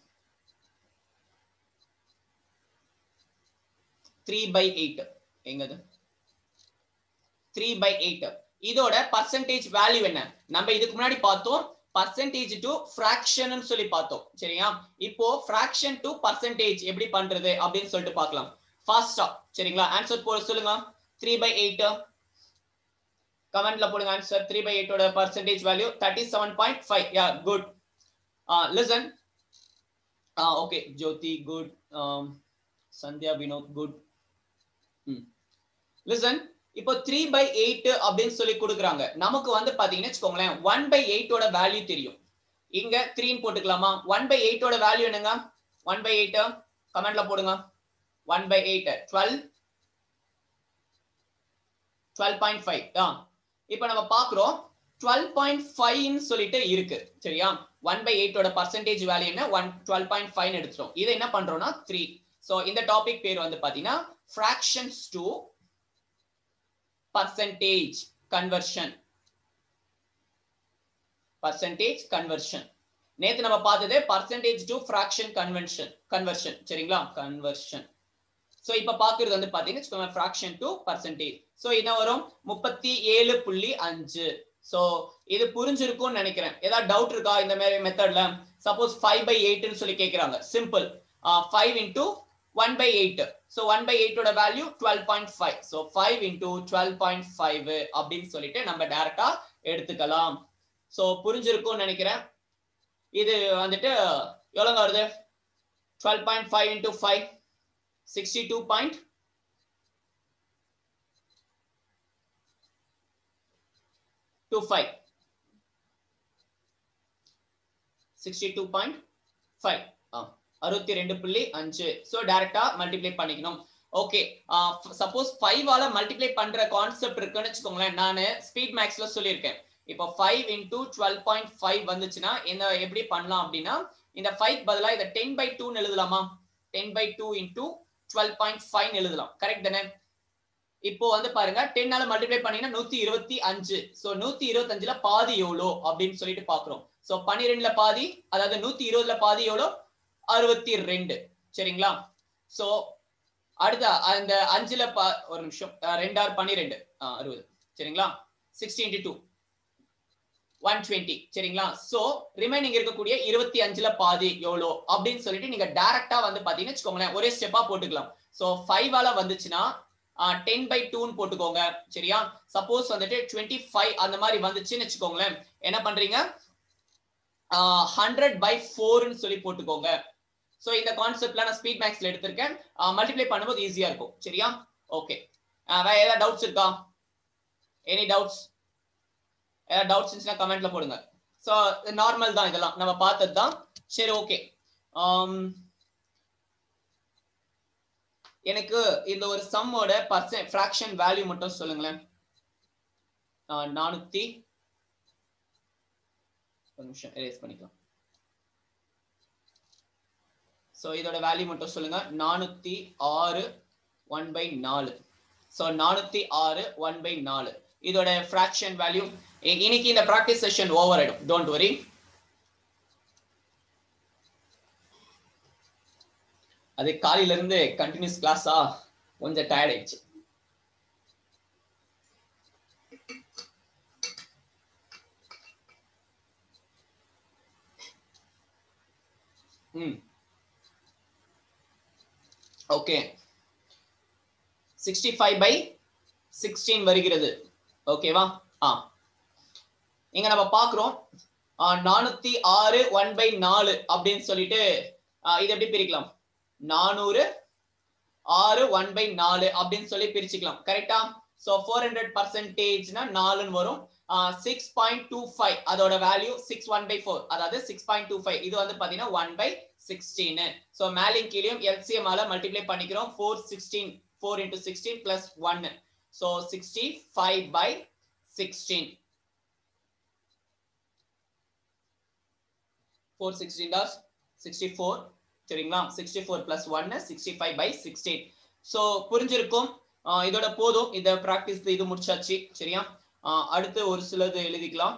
three by eight எங்கது three by eight இதோட percentage value என்ன நம்ம இதுக்கு முன்னாடி பார்த்தோம் percentage to fraction னு சொல்லி பார்த்தோம் சரியா இப்போ fraction to percentage எப்படி பண்றது அப்படினு சொல்லிட்டு பார்க்கலாம் ஃபாஸ்டா சரிங்களா ஆன்சர் போட சொல்லுங்க three by eight கமெண்ட்ல போடுங்க ஆன்சர் three by eight ஓட percentage value thirty-seven point five yeah good uh listen uh okay Jyoti good um Sandhya Vinod good hmm. listen இப்போ three by eight அப்படினு சொல்லி கொடுக்கறாங்க நமக்கு வந்து பாத்தீங்கன்னா வெச்சுக்கோங்களே one by eight ஓட வேல்யூ தெரியும் இங்க three ன்னு போட்டுக்கலாமா one by eight ஓட வேல்யூ என்னங்க one by eight கமெண்ட்ல போடுங்க one by eight twelve twelve point five ஆ இப்போ நம்ம பார்க்கறோம் twelve point five ன்னு சொல்லிட்டு இருக்கு சரியா one by eight ஓட percentage வேல்யூ என்ன twelve point five ன்னு எடுத்துறோம் இதை என்ன பண்றோம்னா three சோ இந்த டாபிக் பேர் வந்து பாத்தீங்கன்னா fractions to percentage conversion percentage conversion நேத்து நம்ம பார்த்தது percentage to fraction conversion conversion சரிங்களா conversion சோ இப்ப பாக்குறது வந்து பாத்தீங்கன்னா fraction to percentage சோ இது வரும் thirty-seven point five சோ இது புரிஞ்சிருக்கும்னு நினைக்கிறேன் ஏதாவது டவுட் இருக்கா இந்த மாதிரி மெத்தட்ல சப்போஸ் five by eight ன்னு சொல்லி கேக்குறாங்க simple five into one by eight so one by eight ஓட value twelve point five so five into twelve point five அப்படினு சொல்லிட்டு நம்ம டைரக்டா எடுத்துக்கலாம் சோ புரிஞ்சிருக்கும்னு நினைக்கிறேன் இது வந்துட்டு எவ்வளவு வருது twelve point five into five sixty-two point two five sixty-two point five sixty-two point five so டைரக்டா மல்டிப்ளை பண்ணிக்கணும் ஓகே சப்போஸ் five ஆல மல்டிப்ளை பண்ற கான்செப்ட் இருக்குன்னு வெச்சுக்கோங்க நான் ஸ்பீட் மேக்ஸ்ல சொல்லிருக்கேன் இப்போ five into twelve point five வந்துச்சுனா என்ன எப்படி பண்ணலாம் அப்படினா இந்த five பதிலா இத ten by two ன்னு எழுதலாமா ten by two into twelve point five ன்னு எழுதலாம் கரெக்ட் தானே இப்போ வந்து பாருங்க ten ஆல மல்டிப்ளை பண்ணீங்கன்னா one twenty-five so one twenty-five ல பாதி எவ்வளவு அப்படினு சொல்லிட்டு பார்க்கறோம் சோ twelve ல பாதி அதாவது one twenty ல பாதி எவ்வளவு sixty-two சரிங்களா சோ அடுத்த அந்த five ல ஒரு நிமிஷம் two ஆர் twelve sixty சரிங்களா sixty into two one twenty சரிங்களா சோ ரிமைனிங் இருக்கக்கூடிய twenty-five ல பாதி எவ்வளவு அப்படினு சொல்லிட்டு நீங்க டைரக்டா வந்து பாத்தீங்கன்னா வெச்சுக்கோங்க ஒரே ஸ்டெப்பா போட்டுக்கலாம் சோ five ஆல வந்துச்சுனா ten by two ன்னு போட்டுக்கோங்க சரியா சப்போஸ் வந்துட்டு twenty-five அந்த மாதிரி வந்துச்சுன்னு வெச்சுக்கோங்க என்ன பண்றீங்க one hundred by four ன்னு சொல்லி போட்டுக்கோங்க சோ இந்த கான்செப்ட்ல நான் ஸ்பீட் மேக்ஸ்ல எடுத்துர்க்கேன் மல்டிப்ளை பண்ணும்போது ஈஸியா இருக்கும் சரியா ஓகே வேற ஏதாவது டவுட்ஸ் இருக்கா எனி டவுட்ஸ் ஏதாவது டவுட்ஸ் இருந்துச்சுனா கமெண்ட்ல போடுங்க சோ நார்மல் தான் இதெல்லாம் நம்ம பார்த்தது தான் சரி ஓகே எனக்கு இந்த ஒரு சம்மோட பர்சன்ட் ஃபிராக்ஷன் வேல்யூ மட்டும் சொல்லுங்களேன் நானூத்தி ஒரு நிமிஷம் எரேஸ் பண்ணிக்கலாம் சோ இதோட வேல்யூ மட்டும் சொல்லுங்க நானூத்தி ஆறு one by four சோ நானூத்தி ஆறு one by four இதோட ஃபிராக்ஷன் வேல்யூ இன்னைக்கு இந்த பிராக்டிஸ் செஷன் ஓவர் ஆயிடும் டோன்ட் வரி அது காலையில இருந்து கண்டினியூஸ் கிளாஸா கொஞ்சம் டயர்ட் ஆயிடுச்சு ம் ஓகே sixty-five by sixteen வருகிறது ஓகேவா ஆ இங்க நம்ம பாக்குறோம் நானூத்தி ஆறு ஒன் பை நாலு அப்படின்னு சொல்லிட்டு இது எப்படி பிரிக்கலாம் நானூறு ஆறு ஒன் பை நாலு அப்படின்னு சொல்லி பிரிச்சுக்கலாம் கரெக்டா சோ ஃபோர் ஹண்ட்ரட் பர்சன்டேஜ்னா நாலுன்னு வரும் சிக்ஸ் பாயிண்ட் டூ ஃபைவ் அதோட value six one by four அதாவது சிக்ஸ் பாயிண்ட் டூ ஃபைவ் இது வந்து பாத்தீங்கன்னா ஒன் பை சிக்ஸ்டீன் சோ மேலையும் கீழையும் எல்சிஎம் ஆல மல்டிப்ளை பண்ணிக்கிறோம் four sixteen four into sixteen plus one so sixty five by sixteen four sixteen டாஸ் சிக்ஸ்டி ஃபோர் சரிங்களா sixty four plus one sixty five by sixteen so புரிஞ்சிருக்கும் இதோட போதும் இத பிராக்டிஸ் இது முடிச்சாச்சு சரியா அடுத்து ஒரு சிலது எழுதிக்கலாம்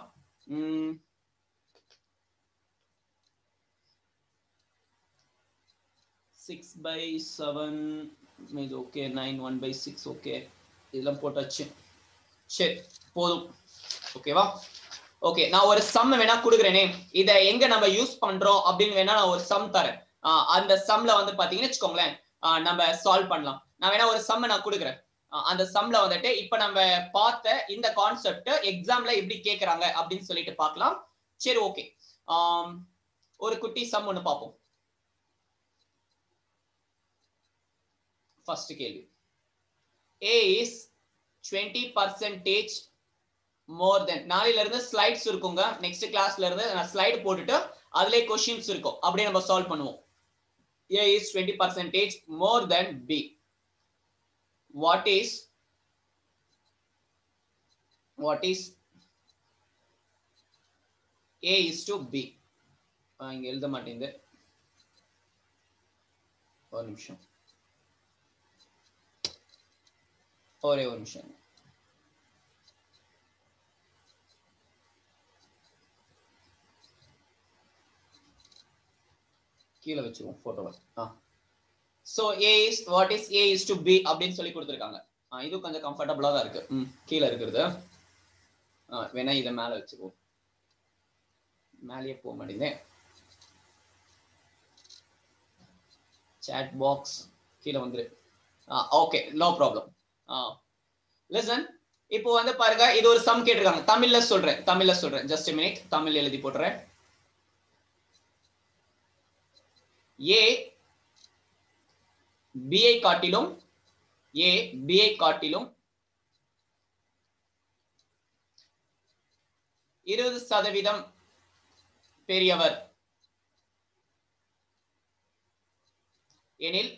சிக்ஸ் பை செவன் இது okay nine one by six okay இதெல்லாம் போட்டாச்சு சரி போதும் ஓகேவா ஓகே நான் ஒரு சம் வேணா கொடுக்குறேனே இதை எங்க நம்ம யூஸ் பண்றோம் அப்படின்னு வேணா நான் ஒரு சம் தரேன் அந்த சம்ல வந்து பாத்தீங்கன்னு வச்சுக்கோங்களேன் நம்ம சால்வ் பண்ணலாம் நான் வேணா ஒரு சம் நான் கொடுக்குறேன் அந்த சம்ல வந்துட்டு இப்ப நம்ம பார்த்த இந்த கான்செப்ட் எக்ஸாம்ல எப்படி கேக்குறாங்க அப்படின்னு சொல்லிட்டு பார்க்கலாம் சரி ஓகே ஒரு குட்டி சம் ஒன்னு பார்ப்போம் ஃபர்ஸ்ட் கேள்வி a is twenty percent more than நாளையில இருந்து ஸ்லைட்ஸ் இருக்குங்க நெக்ஸ்ட் கிளாஸ்ல இருந்து நான் ஸ்லைடு போட்டுட்டு அதுல क्वेश्चंस இருக்கும் அப்படியே நம்ம சால்வ் பண்ணுவோம் a is twenty percent more than b what is what is a is to b இங்க எழுத மாட்டேங்குது ஒரு நிமிஷம் ஒரே ஒரு நிமிஷம் கீழே வச்சிருவோம் போட்டோவை ஆ so a is what is a is to b அப்படின்னு சொல்லி கொடுத்திருக்காங்க இது கொஞ்சம் கம்ஃபர்ட்டபிளா தான் இருக்கு ம் கீழே இருக்குது வேணா இத மேல வச்சிருவோம் மேலேயே போக மாட்டேங்குது chat box கீழே வந்துரு ஓகே நோ ப்ராப்ளம் லிசன் இப்போ வந்து பாருங்க இது ஒரு சம் கேட்டிருக்காங்க தமிழ்ல சொல்றேன் தமிழ்ல சொல்றேன் ஜஸ்ட் a minute தமிழ்ல எழுதி போடுறேன் a b ஐ காட்டிலும் a b ஐ காட்டிலும் இருபது சதவீதம் பெரியவர் எனில்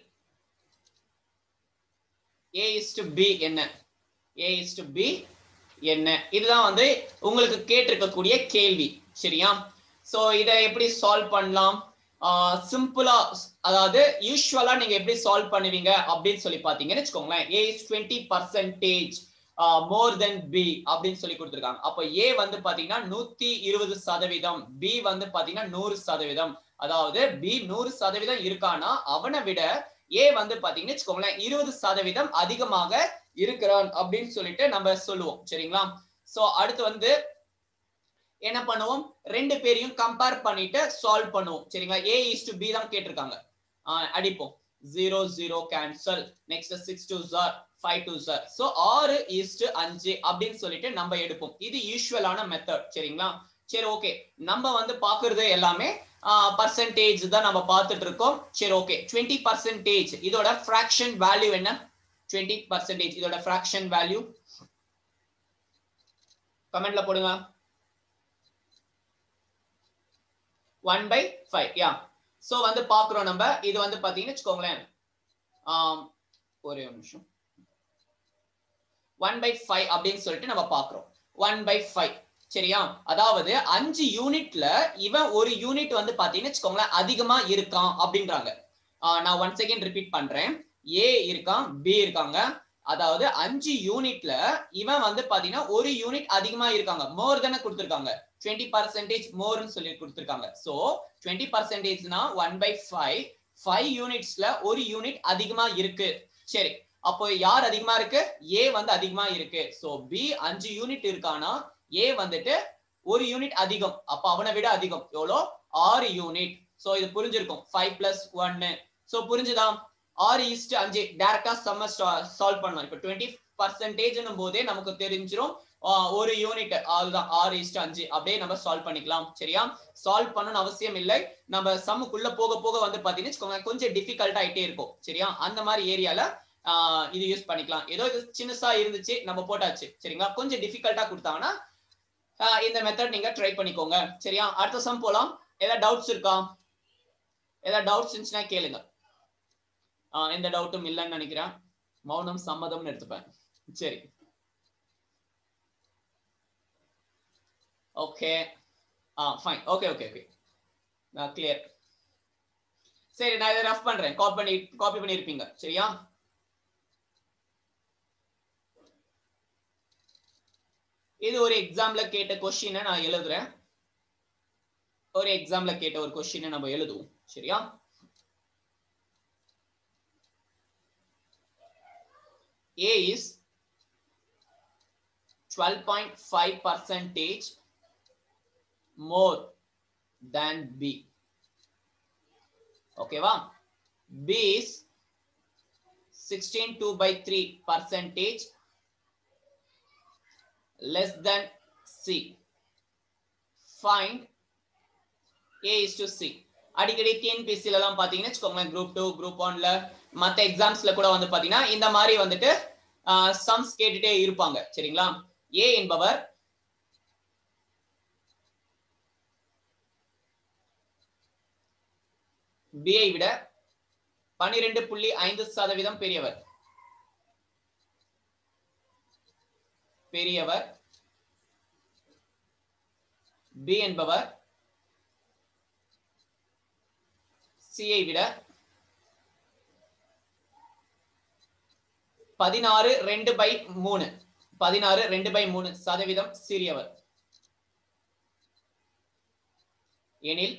a is to b என்ன a is to b என்ன இதுதான் வந்து உங்களுக்கு கேட்டிருக்கக்கூடிய கேள்வி சரியா சோ இத எப்படி சால்வ் பண்ணலாம் சிம்பிளா அதாவது யூசுவலா நீங்க எப்படி சால்வ் பண்ணுவீங்க அப்படின்னு சொல்லி பாத்தீங்கன்னு வெச்சுக்கோங்களேன் a is twenty percent more than b அப்படின்னு சொல்லி கொடுத்திருக்காங்க அப்ப a வந்து பாத்தீங்கன்னா நூத்தி இருபது சதவீதம் b வந்து பாத்தீங்கன்னா நூறு சதவீதம் அதாவது b நூறு சதவீதம் இருக்கானா அவனை விட a வந்து பாத்தீங்கன்னு வெச்சுக்கோங்களேன் இருபது சதவீதம் அதிகமாக இருக்கிறான் அப்படின்னு சொல்லிட்டு நம்ம சொல்லுவோம் சரிங்களா சோ அடுத்து வந்து என்ன பண்ணுவோம் ரெண்டு பேரையும் கம்பேர் பண்ணிட்டு சால்வ் பண்ணுவோம் சரிங்களா a is to b தான் கேட்டிருக்காங்க அடிப்போம் zero zero cancel next six twos are five twos are so ஆறு is to அஞ்சு அப்படின்னு சொல்லிட்டு நம்ம எடுப்போம் இது யூசுவலான மெத்தட் சரிங்களா சரி ஓகே நம்ம வந்து பாக்குறது எல்லாமே பர்சன்டேஜ் தான் நம்ம பார்த்துட்டு இருக்கோம் சரி ஓகே twenty percent இதோட fraction value என்ன twenty percent இதோட fraction value கமெண்ட்ல போடுங்க one by five யா சோ வந்து பாக்குறோம் நம்ம இது வந்து பாத்தீங்கன்னா வெச்சுக்கோங்களேன் ஒரே நிமிஷம் one by five அப்படின்னு சொல்லிட்டு நம்ம பாக்குறோம் one by five சரியா அதாவது அஞ்சு யூனிட்ல இவன் ஒரு யூனிட் வந்து பாத்தீங்கன்னா வெச்சுக்கோங்களேன் அதிகமா இருக்கான் அப்படின்றாங்க நான் ஒன்ஸ் அகைன் ரிப்பீட் பண்றேன் a இருக்கான் b இருக்காங்க அதாவது அஞ்சு யூனிட்ல இவன் வந்து பாத்தீங்கன்னா ஒரு யூனிட் அதிகமா இருக்காங்க மோர் தான கொடுத்திருக்காங்க twenty percent more ன்னு சொல்லி கொடுத்திருக்காங்க சோ twenty percent னா one by five five யூனிட்ஸ்ல ஒரு யூனிட் அதிகமா இருக்கு சரி அப்போ யார் அதிகமா இருக்கு a வந்து அதிகமா இருக்கு சோ b அஞ்சு யூனிட் இருக்கானா a வந்துட்டு ஒரு யூனிட் அதிகம் அப்ப அவனை விட அதிகம் எவ்வளோ ஆறு யூனிட் சோ இது புரிஞ்சிருக்கும் five plus one சோ புரிஞ்சுதா ஆறு is to அஞ்சு டைரக்டா சம்ம சால்வ் பண்ணலாம் இப்போ twenty percent ன்னும் போதே நமக்கு தெரிஞ்சிரும் ஒரு யூனிட் அதுதான் ஆறு இஸ்டு அஞ்சு அப்படியே நம்ம சால்வ் பண்ணிக்கலாம். சரியா? சால்வ் பண்ணணும்னு அவசியம் இல்லை. நம்ம சம்முக்குள்ள போக போக வந்து பாத்தீங்கன்னா கொஞ்சம் டிஃபிகல்ட் ஆயிட்டே இருக்கும். சரியா? அந்த மாதிரி ஏரியால இது யூஸ் பண்ணிக்கலாம். ஏதோ இது சின்னசா இருந்துச்சு நம்ம போட்டாச்சு. சரிங்களா? கொஞ்சம் டிஃபிகல்ட்டா கொடுத்தாங்கன்னா இந்த மெத்தட் நீங்க ட்ரை பண்ணிக்கோங்க. சரியா? அடுத்த சம் போலாம். ஏதாவது டவுட்ஸ் இருக்கா? ஏதாவது டவுட்ஸ் இருந்துச்சுன்னா கேளுங்க. எந்த டவுட்டும் இல்லைன்னு நினைக்கிறேன். மௌனம் சம்மதம்னு எடுத்துப்பேன். சரி, ஓகே. ஆ ஃபைன். ஓகே ஓகே ஓகே நான் கிளியர். சரி, நான் இதை ரஃப் பண்றேன். காப்பி பண்ணி காப்பி பண்ணிருப்பீங்க. சரியா? இது ஒரு எக்ஸாம்ல கேட்ட கொஸ்டினை நான் எழுதுறேன். ஒரு எக்ஸாம்ல கேட்ட ஒரு கொஸ்டினை நம்ம எழுதுவோம். சரியா? A is twelve point five percentage more than B. Okay va? B is sixteen two by three percentage less than C. Find A is to C. அடிக்கடி T N P S C ல எல்லாம் பாத்தீங்கன்னா வெச்சுக்கோங்களேன், group two group one ல மத்த எக்ஸாம்ஸ்ல கூட வந்து பாத்தீங்கன்னா இந்த மாதிரி வந்துட்டு சம்ஸ் கேட்டுட்டே இருப்பாங்க. சரிங்களா? A என்பவர் B ஐ விட பன்னிரண்டு புள்ளி ஐந்து சதவீதம் பெரியவர். பெரியவர் B என்பவர் C ஐ விட பதினாறு ரெண்டு பை மூணு பதினாறு ரெண்டு பை மூணு சதவீதம் சிறியவர் எனில்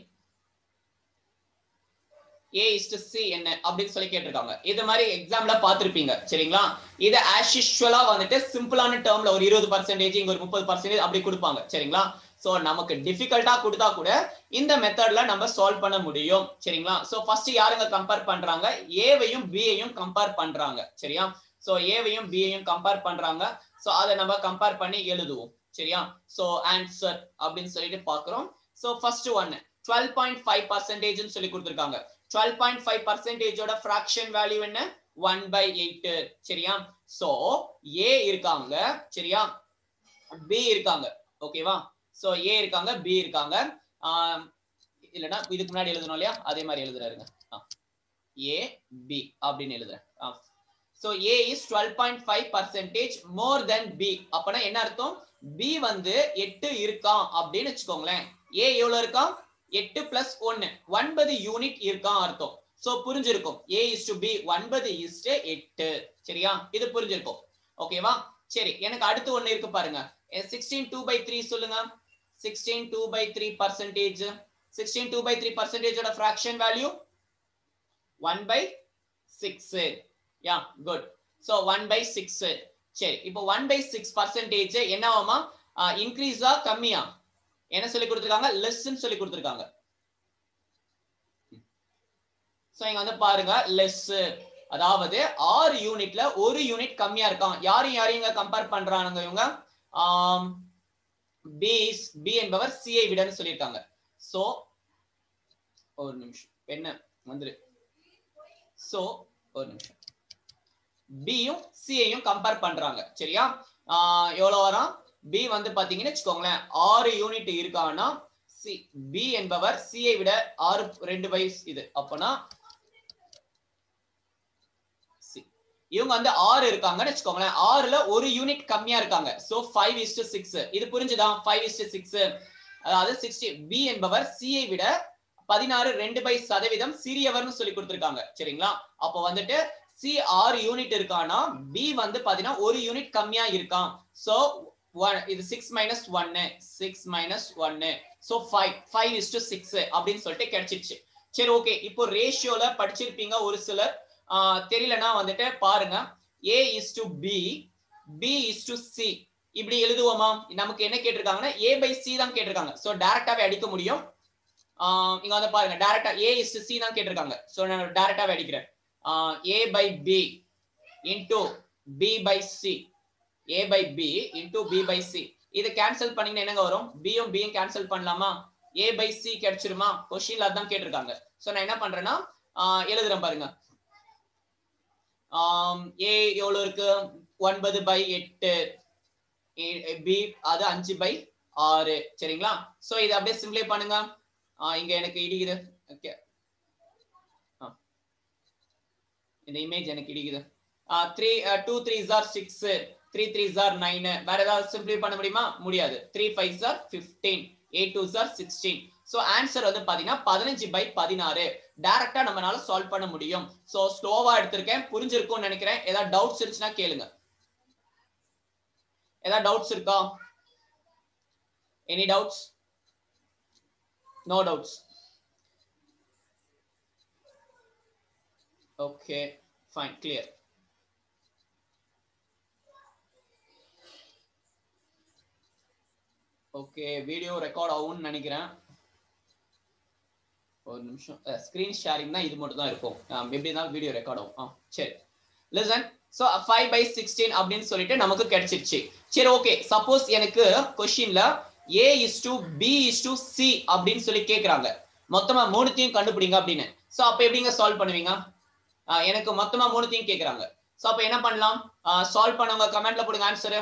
A is to C என்ன அப்படின்னு சொல்லி கேட்டிருக்காங்க. இது மாதிரி எக்ஸாம்ல பாத்திருப்பீங்க. சரிங்களா? இது as usual வந்துட்டு சிம்பிளான டேர்ம்ல ஒரு இருபது பர்சன்டேஜ் இங்க ஒரு முப்பது பர்சன்டேஜ் அப்படி கொடுப்பாங்க. சரிங்களா? சோ நமக்கு டிஃபிகல்ட்டா கொடுத்தா கூட இந்த மெத்தட்ல நம்ம சால்வ் பண்ண முடியும். சரிங்களா? சோ ஃபர்ஸ்ட் யாருங்க கம்பேர் பண்றாங்க? A வையும் B ஐயும் கம்பேர் பண்றாங்க. சரியா? சோ A வையும் B ஐயும் கம்பேர் பண்றாங்க. சோ அதை நம்ம கம்பேர் பண்ணி எழுதுவோம். சரியா? சோ ஆன்சர் அப்படின்னு சொல்லிட்டு பாக்குறோம். So first one twelve point five percentage ன்னு சொல்லி கொடுத்திருக்காங்க. twelve point five percentage ஓட fraction value என்ன? one by eight. சரியா? சோ A இருக்காங்க. சரியா? B இருக்காங்க. ஓகேவா? சோ A இருக்காங்க, B இருக்காங்க. இல்லனா இதுக்கு முன்னாடி எழுதணும் இல்லையா? அதே மாதிரி எழுதுறாருங்க. A B அப்படின்னு எழுதுறேன். So A is twelve point five percentage more than B. அப்பனா என்ன அர்த்தம்? B வந்து எட்டு இருக்கான் அப்படின்னு வெச்சுக்கோங்களேன். A எவ்வளவு இருக்கான்? எட்டு plus ஒன்று ஒன்பது யூனிட் இருக்கான் அர்த்தம். சோ புரிஞ்சிருக்கும். A is to B ஒன்பது is to எட்டு. சரியா? இது புரிஞ்சிருக்கும். ஓகேவா? சரி, எனக்கு அடுத்து ஒன்னு இருக்கு பாருங்க. sixteen two by three சொல்லுங்க. sixteen two by three percentage. sixteen two by three percentage ஓட fraction value one by six. Yeah, good. So one by six. சரி, இப்போ one by six percentage என்ன ஆகுமா? இன்க்ரீஸா கம்மியா? என்ன சொல்லி கொடுத்திருக்காங்க? less ன்னு சொல்லி கொடுத்திருக்காங்க. சோ இங்க வந்து பாருங்க less, அதாவது ஆறு யூனிட்ல ஒரு யூனிட் கம்மியா இருக்கான். யாரையும் யாரையும் கம்பேர் பண்றாங்க இவங்க? ஆம் B B என்பவர் C ஐ விடன்னு சொல்லிருக்காங்க. சோ ஒரு நிமிஷம் என்ன வந்துரு. சோ ஒரு நிமிஷம் B யும் C ஐயும் கம்பேர் பண்றாங்க. சரியா? எவ்வளவு வரும்? B வந்து பாத்தீங்கன்னா வெச்சுக்கோங்களேன் ஆறு யூனிட் இருக்கானா C B என்பவர் C ஐ விட ஆறு ரெண்டு பை இது. அப்பனா இவங்க வந்து ஆறு இருக்காங்கன்னு வெச்சுக்கோங்களேன். ஆறுல ஒரு யூனிட் கம்மியா இருக்காங்க. So five is to six. இது புரிஞ்சுதா? five is to six. அதாவது sixty. B என்பவர் C ஐ விட பதினாறு ரெண்டு பை சதவீதம் சிறியவர்னு சொல்லி கொடுத்திருக்காங்க. சரிங்களா? அப்போ வந்துட்டு C ஆறு யூனிட் இருக்கானா B வந்து பாத்தீங்கன்னா ஒரு யூனிட் கம்மியா இருக்கான். சோ இது six minus one. six minus one. So five. five is to six அப்படின்னு சொல்லிட்டு கிடைச்சிருச்சு. சரி, ஓகே. இப்போ ரேஷியோல படிச்சிருப்பீங்க ஒரு சிலர். தெரியலனா வந்துட்டு பாருங்க. A is to B, B is to C இப்படி எழுதுவோமா? நமக்கு என்ன கேட்டிருக்காங்கன்னா A by C தான் கேட்டிருக்காங்க. சோ டைரக்டாவே அடிக்க முடியும். இங்க வந்து பாருங்க டைரக்டா A is to C தான் கேட்டிருக்காங்க. சோ நான் டைரக்டாவே அடிக்கிறேன். A by B into B by C a by b into b by c. இது கேன்சல் பண்ணீங்கன்னா என்னங்க வரும்? b யும் b யும் கேன்சல் பண்ணலாமா? a by c கிடைச்சிருமா? क्वेश्चनல அதான் கேட்டிருக்காங்க. சோ நான் என்ன பண்றேன்னா எழுதுறேன் பாருங்க. ஆம் a எவ்வளவு இருக்கு? ஒன்பது by எட்டு, b அது அஞ்சு by ஆறு. சரிங்களா? சோ இத அப்படியே சிம்ப்ளை பண்ணுங்க. இங்க எனக்கு இடிக்குது. ஓகே. இந்த இமேஜ் எனக்கு இடிக்குது. three two threes are six, three threes are nine. வேற ஏதாவது சிம்ப்ளை பண்ண முடியுமா? முடியாது. three fives are fifteen, eight twos are sixteen. So answer வந்து பாத்தீங்கன்னா பதினஞ்சு by பதினாறு. டைரக்டா நம்மனால சால்வ் பண்ண முடியும். சோ ஸ்லோவா எடுத்துர்க்கேன். புரிஞ்சிருக்கும்னு நினைக்கிறேன். ஏதாவது டவுட்ஸ் இருந்துச்சுனா கேளுங்க. ஏதாவது டவுட்ஸ் இருக்கா? Any doubts? No doubts. Okay, fine, clear. Okay, video record ஆகும்னு நினைக்கிறேன். ஒரு நிமிஷம். ஸ்கிரீன் ஷேரிங்னா இது மட்டும் தான் இருக்கும். எப்படி இருந்தாலும் வீடியோ ரெக்கார்ட் ஆகும். சரி. Listen. So five by sixteen அப்படின்னு சொல்லிட்டு நமக்கு கிடைச்சிருச்சு. சரி, ஓகே. சப்போஸ் எனக்கு क्वेश्चनல a is to b is to c அப்படின்னு சொல்லி கேக்குறாங்க. மொத்தமா மூணுத்தையும் கண்டுபிடிங்க அப்படின்னு. சோ அப்ப எப்படிங்க சால்வ் பண்ணுவீங்க? எனக்கு மொத்தமா மூணுத்தையும் கேக்குறாங்க. சோ அப்ப என்ன பண்ணலாம்? சால்வ் பண்ணுங்க, கமெண்ட்ல போடுங்க ஆன்சர்.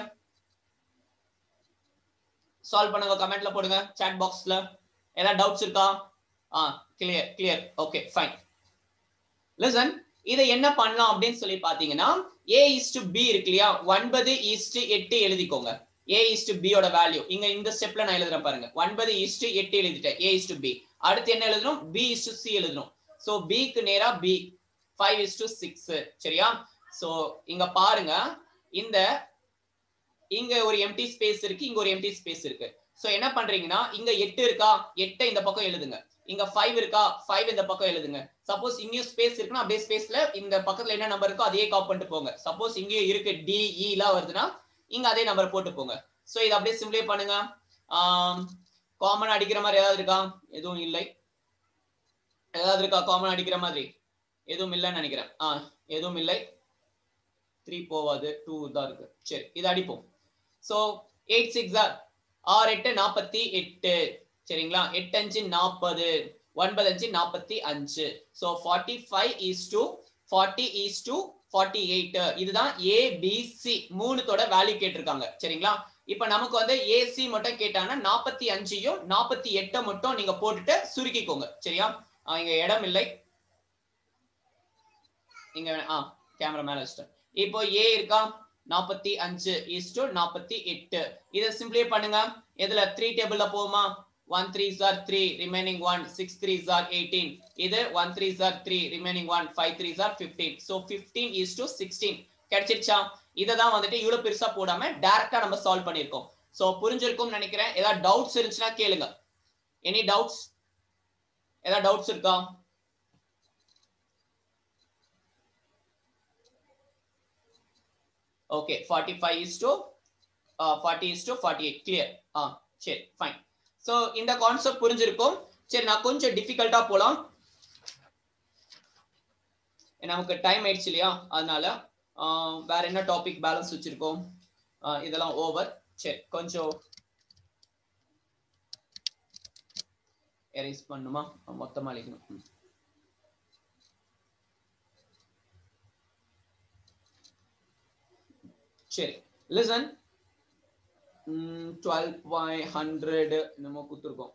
சால்வ் பண்ணுங்க, கமெண்ட்ல போடுங்க chat பாக்ஸ்ல. ஏதாவது டவுட்ஸ் இருக்கா? ஆ clear clear. Okay, fine. Listen, இதை என்ன பண்ணலாம் அப்படின்னு சொல்லி பாத்தீங்கன்னா a is to b இருக்கு இல்லையா? ஒன்பது is to எட்டு எழுதிக்கோங்க. a is to b ஓட வேல்யூ இங்க இந்த ஸ்டெப்ல நான் எழுதுறேன் பாருங்க. ஒன்பது is to எட்டு எழுதிட்டேன். a is to b. அடுத்து என்ன எழுதணும்? b is to c எழுதணும். சோ b க்கு நேரா b. five is to six. சரியா? சோ இங்க பாருங்க, இந்த இங்க ஒரு எம்டி ஸ்பேஸ் இருக்கு, இங்க ஒரு எம்டி ஸ்பேஸ் இருக்கு. சோ என்ன பண்றீங்கன்னா இங்க எட்டு இருக்கா? எட்டு இந்த பக்கம் எழுதுங்க. இங்க five இருக்கா? five இந்த பக்கம் எழுதுங்க. சப்போஸ் இங்க ஸ்பேஸ் இருக்குனா அப்படியே ஸ்பேஸ்ல இந்த பக்கத்துல என்ன நம்பர் இருக்கோ அதையே காப்பி பண்ணிட்டு போங்க. சப்போஸ் இங்க இருக்கு d e ல வருதுனா இங்க அதே நம்பர் போட்டு போங்க. சோ இத அப்படியே சிம்ப்ளை பண்ணுங்க. காமன் அடிக்கிற மாதிரி ஏதாவது இருக்கா? எதுவும் இல்லை. ஏதாவது இருக்கா காமன் அடிக்கிற மாதிரி? எதுவும் இல்லைன்னு நினைக்கிறேன். ஆ எதுவும் இல்லை. three போவாது, two தான் இருக்கு. சரி, இத அடிப்போம். சோ eight six are ஆறு எட்டு நாற்பத்தி எட்டு. சரிங்களா? எட்டு அஞ்சு நாற்பது, ஒன்பது அஞ்சு நாற்பத்தி அஞ்சு. So forty-five is to forty is to forty-eight. இதுதான் a b c மூணுத்தோட வேல்யூ கேட்டிருக்காங்க. சரிங்களா? இப்போ நமக்கு வந்து a c மட்டும் கேட்டாங்கன்னா நாற்பத்தி அஞ்சு யும் நாற்பத்தி எட்டு மட்டும் நீங்க போட்டுட்டு சுருக்கிக்கோங்க. சரியா? இங்க இடம் இல்லை. இங்க ஆ கேமரா மேல வச்சிட்டேன். இப்போ a இருக்கா? நாற்பத்தி அஞ்சு is to நாற்பத்தி எட்டு. இத சிம்ப்ளை பண்ணுங்க. எதுல? three டேபிள்ல போகுமா? one threes are three, remaining one. six threes are eighteen. இது one threes are three, remaining one. five threes are fifteen. So fifteen is to sixteen. கிடைச்சிருச்சா? இத தான் வந்துட்டு இவ்வளவு பெருசா போடாம டைரக்டா நம்ம சால்வ் பண்ணிருக்கோம். சோ புரிஞ்சிருக்கும்னு நினைக்கிறேன். ஏதாவது டவுட்ஸ் இருந்துச்சுனா கேளுங்க. Any doubts? ஏதாவது டவுட்ஸ் இருக்கா? Okay, forty-five is to uh, forty is to forty-eight. Clear? ஆ சரி, ஃபைன். சோ இந்த கான்செப்ட் புரிஞ்சிருக்கும். சரி, நான் கொஞ்சம் டிஃபிகல்ட்டா போலாம். நமக்கு டைம் ஆயிடுச்சு இல்லையா? அதனால வேற என்ன டாபிக் பேலன்ஸ் வச்சிருக்கோம்? இதெல்லாம் ஓவர். சரி, கொஞ்சம் எரேஸ் பண்ணுமா? மொத்தமா எழுதணும். சரி, listen. twelve by one hundred நம்ம கொடுத்திருக்கோம்.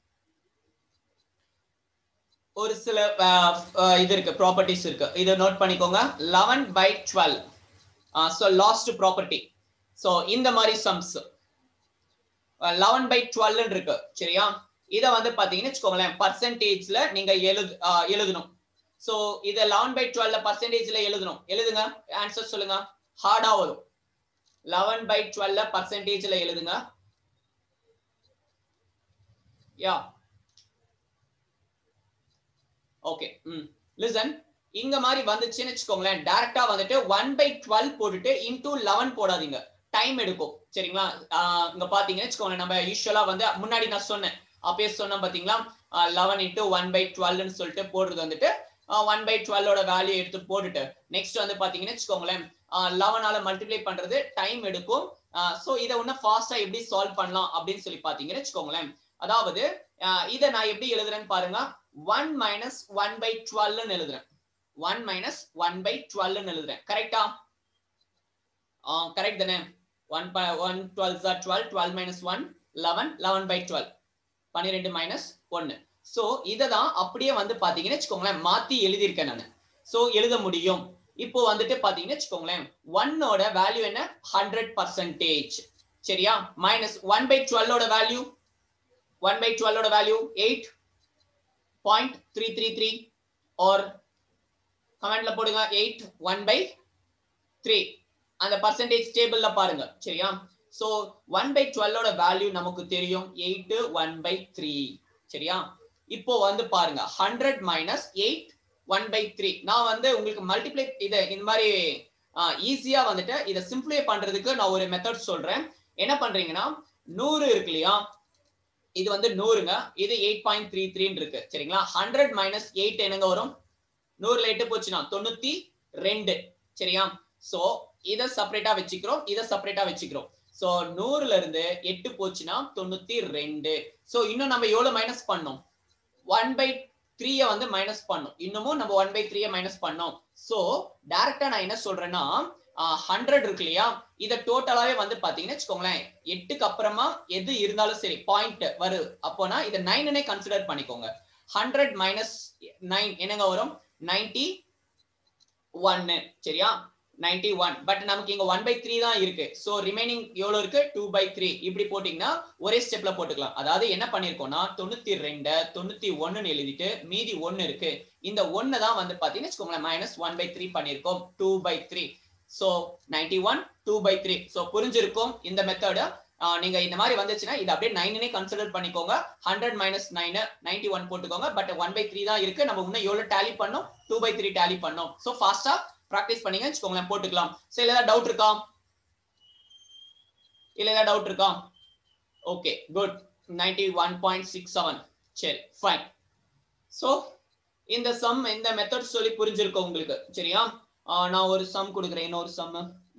ஒரு சில இது இருக்கு, ப்ராப்பர்ட்டிஸ் இருக்கு. இத நோட் பண்ணிக்கோங்க. eleven by twelve. So last property. So இந்த மாதிரி சம்ஸ் eleven by twelve ன்னு இருக்கு. சரியா? இத வந்து பாத்தீங்கன்னா வெச்சுக்கோங்களேன், பர்சன்டேஜ்ல நீங்க எழுது எழுதணும். சோ இத eleven by twelve ல பர்சன்டேஜ்ல எழுதணும். எழுதுங்க, ஆன்சர் சொல்லுங்க. ஹார்டா வரும். eleven by twelve பர்சன்டேஜ்ல எழுதுங்க. Yeah okay. ம் லிசன், இங்க மாதிரி வந்துச்சுன்னு வெச்சுக்கோங்களேன், டைரக்டா வந்துட்டு one by twelve போட்டுட்டு into eleven போடாதீங்க. டைம் எடுக்கும். சரிங்களா? இங்க பாத்தீங்கன்னா வெச்சுக்கோங்களேன், நம்ம யூசுவலா வந்து முன்னாடி நான் சொன்னேன், அப்பவே சொன்னேன் பாத்தீங்களா, eleven into one by twelve ன்னு சொல்லிட்டு போடுறது வந்துட்டு one by twelve ஓட வேல்யூ எடுத்து போட்டுட்டு நெக்ஸ்ட் வந்து பாத்தீங்கன்னா வெச்சுக்கோங்களேன் eleven ஆல மல்டிப்ளை பண்றது டைம் எடுக்கும். சோ இத இன்னும் ஃபாஸ்டா எப்படி சால்வ் பண்ணலாம் அப்படின்னு சொல்லி பாத்தீங்கன்னு வெச்சுக்கோங்களேன். அதாவது இத நான் எப்படி எழுதுறேன்னு பாருங்க. one minus one by twelve ன்னு எழுதுறேன். one minus one by twelve ன்னு எழுதுறேன். கரெக்ட்டா? ஆ கரெக்ட் தானே? one one twelve are twelve, twelve minus one eleven, eleven by twelve twelve minus one. So இத தான் அப்படியே வந்து பாத்தீங்கன்னு வெச்சுக்கோங்களேன் மாத்தி எழுதி இருக்கேன் நான். சோ எழுத முடியும். இப்போ வந்துட்டு பாத்தீங்கன்னு வெச்சுக்கோங்களேன் one ஓட வேல்யூ என்ன one hundred percent. சரியா? minus one by twelve ஓட வேல்யூ one by twelve ஓட value eight point three three three or கமெண்ட்ல போடுங்க eight one by three அந்த percentage டேபிள்ல பாருங்க. சரியா? சோ one by twelve ஓட வேல்யூ நமக்கு தெரியும் eight one by three. சரியா? இப்போ வந்து பாருங்க one hundred minus eight one by three. நான் வந்து உங்களுக்கு மல்டிப்ளை இத இந்த மாதிரி ஈஸியா வந்துட்டு இத சிம்பிளிஃபை பண்றதுக்கு நான் ஒரு மெத்தட் சொல்றேன். என்ன பண்றீங்கன்னா நூறு இருக்கு இல்லையா? இது வந்து நூறுங்க. இது eight point three three ன்னு இருக்கு. சரிங்களா? one hundred minus eight என்னங்க வரும்? நூறுல எட்டு போச்சுனா தொண்ணூத்தி ரெண்டு. சரியா? சோ இத செப்பரேட்டா வெச்சிக்கிறோம், இத செப்பரேட்டா வெச்சிக்கிறோம். சோ நூறுல இருந்து எட்டு போச்சுனா தொண்ணூத்தி ரெண்டு. சோ இன்னும் நம்ம எவ்வளவு மைனஸ் பண்ணோம்? one by three வந்து மைனஸ் பண்ணோம். இன்னமும் நம்ம one by three மைனஸ் பண்ணோம். சோ டைரக்டா நான் என்ன சொல்றேன்னா one hundred இருக்கு இல்லையா? இத டோட்டலாவே வந்து பாத்தீங்கன்னா வெச்சுக்கோங்களேன் எட்டுக்கு அப்புறமா எது இருந்தாலும் சரி பாயிண்ட் வரும். அப்போனா இத nine னே கன்சிடர் பண்ணிக்கோங்க. one hundred minus nine என்னங்க வரும்? ninety-one. சரியா? ninety-one. பட் நமக்கு இங்க one by three தான் இருக்கு. சோ ரிமைனிங் எவ்வளவு இருக்கு? two by three. இப்படி போடிங்கனா ஒரே ஸ்டெப்ல போட்டுக்கலாம். அதாவது என்ன பண்ணிருக்கோம்னா தொண்ணூத்தி ரெண்டு தொண்ணூத்தி ஒன்று ன்னு எழுதிட்டு மீதி one இருக்கு. இந்த one தான் வந்து பாத்தீங்கன்னா வெச்சுக்கோங்களேன் minus one by three பண்ணிருக்கோம் two by three. So ninety-one two by three. So புரிஞ்சிருக்கும் இந்த மெத்தட். நீங்க இந்த மாதிரி வந்துச்சுனா இத அப்படியே nine னே கன்சிடர் பண்ணிக்கோங்க. one hundred minus nine ninety-one போட்டுக்கோங்க. பட் one by three தான் இருக்கு. நம்ம இன்னும் எவ்வளவு டாலி பண்ணோம்? two by three டாலி பண்ணோம். சோ ஃபாஸ்டா பிராக்டீஸ் பண்ணீங்க வெச்சுக்கோங்களேன் போட்டுக்கலாம். சோ இல்ல ஏதாவது டவுட் இருக்கா? இல்ல ஏதாவது டவுட் இருக்கா? Okay good. ninety-one point six seven. சரி ஃபைன். சோ இந்த சம் இந்த மெத்தட் சொல்லி புரிஞ்சிருக்கும் உங்களுக்கு. சரியா? நான் ஒரு சம் கொடுக்கிறேன். இன்னொரு சம்.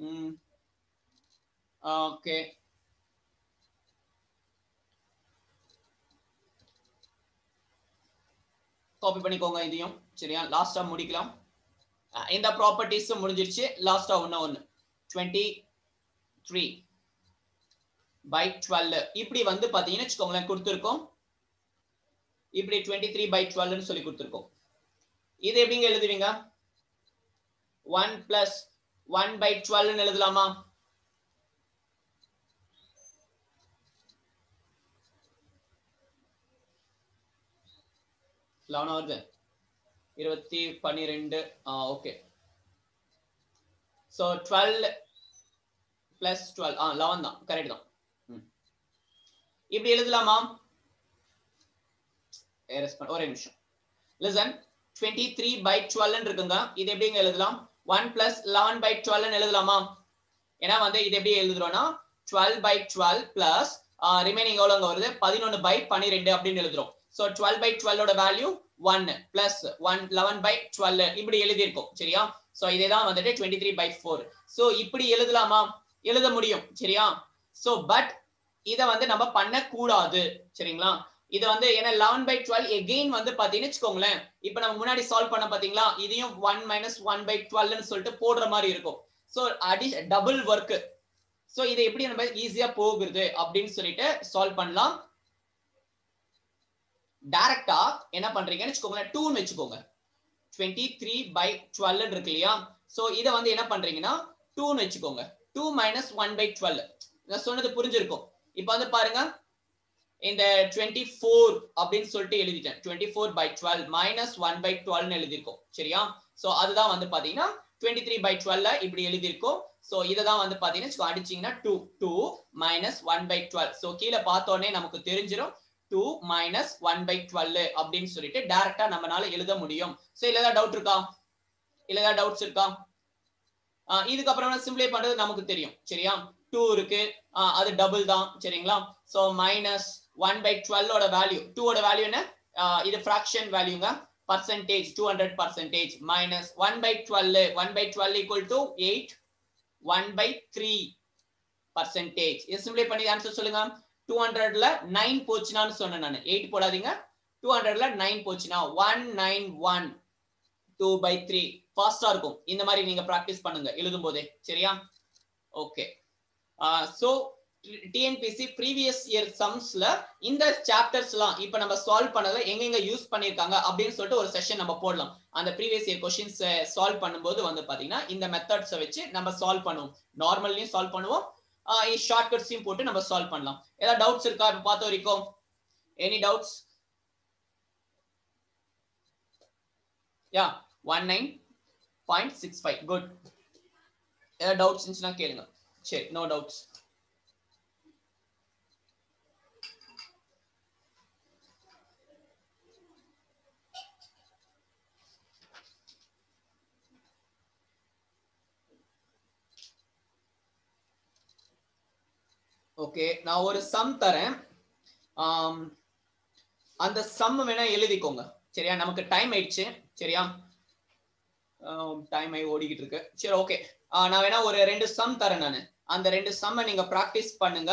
ஓகே காப்பி பண்ணிக்கோங்க இதையும். சரியா? லாஸ்டா முடிக்கலாம். இந்த ப்ராப்பர்ட்டிஸ் முடிஞ்சிருச்சு. லாஸ்டா ஒண்ணு ஒண்ணு twenty-three by twelve இப்படி வந்து பாத்தீங்கன்னா வெச்சுக்கோங்களேன் கொடுத்திருக்கோம். இப்படி twenty-three by twelve ன்னு சொல்லி கொடுத்திருக்கோம். இது எப்படிங்க எழுதுவீங்க? one plus one by twelve ன்னு எழுதலாமா? eleven வருது. இருபத்தி பன்னிரண்டு. Okay. So twelve plus twelve ஆ eleven தான். கரெக்ட் தான். இப்படி எழுதலாமா? ஒரே நிமிஷம். லிசன் twenty-three by twelve ன்னு இருக்குங்க. இது எப்படிங்க எழுதலாம்? one plus eleven by twelve ன்னு எழுதலாமா? ஏனா வந்து இது எப்படி எழுதுறோம்னா twelve by twelve plus remaining எவ்வளவுங்க வருது? பதினொன்று by பன்னிரண்டு அப்படினு எழுதுறோம். சோ twelve by twelve ஓட value one plus one eleven by twelve இப்படி எழுதி இருக்கோம். சரியா? சோ இதே தான் வந்துட்டு twenty-three by four. சோ இப்படி எழுதலாமா? எழுத முடியும். சரியா? சோ பட் இத வந்து நம்ம பண்ண கூடாது. சரிங்களா? இது வந்து ஏனா eleven by twelve again வந்து பாத்தீங்கன்னா வெச்சுக்கோங்களேன் இப்போ நம்ம முன்னாடி சால்வ் பண்ண பாத்தீங்களா இதையும் one minus one by twelve ன்னு சொல்லிட்டு போடுற மாதிரி இருக்கும். So double work. சோ இதை எப்படி நம்ம ஈஸியா போகுது அப்படினு சொல்லிட்டு சால்வ் பண்ணலாம். டைரக்டா என்ன பண்றீங்கன்னு வெச்சுக்கோங்களேன் two ன்னு வெச்சுக்கோங்க. twenty-three by twelve ன்னு இருக்கு இல்லையா? சோ இத வந்து என்ன பண்றீங்கன்னா two ன்னு வெச்சுக்கோங்க. two minus one by twelve. நான் சொன்னது புரிஞ்சிருக்கும். இப்போ வந்து பாருங்க இந்த twenty-four அப்படினு சொல்லிட்டு எழுதிட்டேன். twenty-four by twelve minus one by twelve ன்னு எழுதிருக்கோம். சரியா? சோ அதுதான் வந்து பாத்தீங்கன்னா twenty-three by twelve இப்படி எழுதிருக்கோம். சோ இத தான் வந்து பாத்தீங்கன்னா அடிச்சீங்கன்னா two two minus one by twelve. So கீழ பார்த்தோனே நமக்கு தெரிஞ்சிரும் two minus one by twelve அப்படினு சொல்லிட்டு டைரக்டா நம்மனால எழுத முடியும். சோ இல்ல ஏதாவது டவுட் இருக்கா? இல்ல ஏதாவது டவுட்ஸ் இருக்கா? இதுக்கு அப்புறம் சிம்பிளை பண்றது நமக்கு தெரியும். சரியா? two இருக்கு. அது டபுள் தான். சரிங்களா? So minus one by twelve ஓட வேல்யூ two ஓட வேல்யூ என்ன? இது fraction வேல்யூங்க. percentage two hundred percentage minus one by twelve one by twelve equal to eight one by three percentage. இது சிம்பிளை பண்ணி ஆன்சர் சொல்லுங்க. two hundred ல nine போச்சுனான்னு சொன்னேன் நான். eight போடாதீங்க. two hundred ல nine போச்சுனா one ninety-one two by three. ஃபாஸ்டா இருக்கும். இந்த மாதிரி நீங்க பிராக்டீஸ் பண்ணுங்க எழுதும் போதே. சரியா? Okay. So T N P S C previous year sumsல இந்த சாப்டர்ஸ்லாம் இப்போ நம்ம சால்வ் பண்ணத எங்க எங்க யூஸ் பண்ணிருக்காங்க அப்படினு சொல்லிட்டு ஒரு செஷன் நம்ம போடலாம். அந்த previous year questions சால்வ் பண்ணும்போது வந்து பாத்தீங்கன்னா இந்த மெத்தட்ஸ் வச்சு நம்ம சால்வ் பண்ணுவோம். நார்மல்லையும் சால்வ் பண்ணுவோம். இந்த ஷார்ட்கட்ஸையும் போட்டு நம்ம சால்வ் பண்ணலாம். ஏதாவது டவுட்ஸ் இருக்கா இப்ப பார்த்த வரைக்கும்? Any doubts? Yeah nineteen point six five. Good. ஏதாவது டவுட்ஸ் இருந்துச்சுனா கேளுங்க. சரி, நோ டவுட்ஸ். ஓகே, நான் ஒரு சம் தரேன். அந்த சம் வேணா எழுதிக்கோங்க. சரியா? நமக்கு டைம் ஆயிடுச்சு. சரியா? டைம் ஆகி ஓடிக்கிட்டு இருக்கு. சரி, ஓகே. நான் வேணா ஒரு ரெண்டு சம் தரேன் நானு. அந்த ரெண்டு சம்ம நீங்க பிராக்டிஸ் பண்ணுங்க.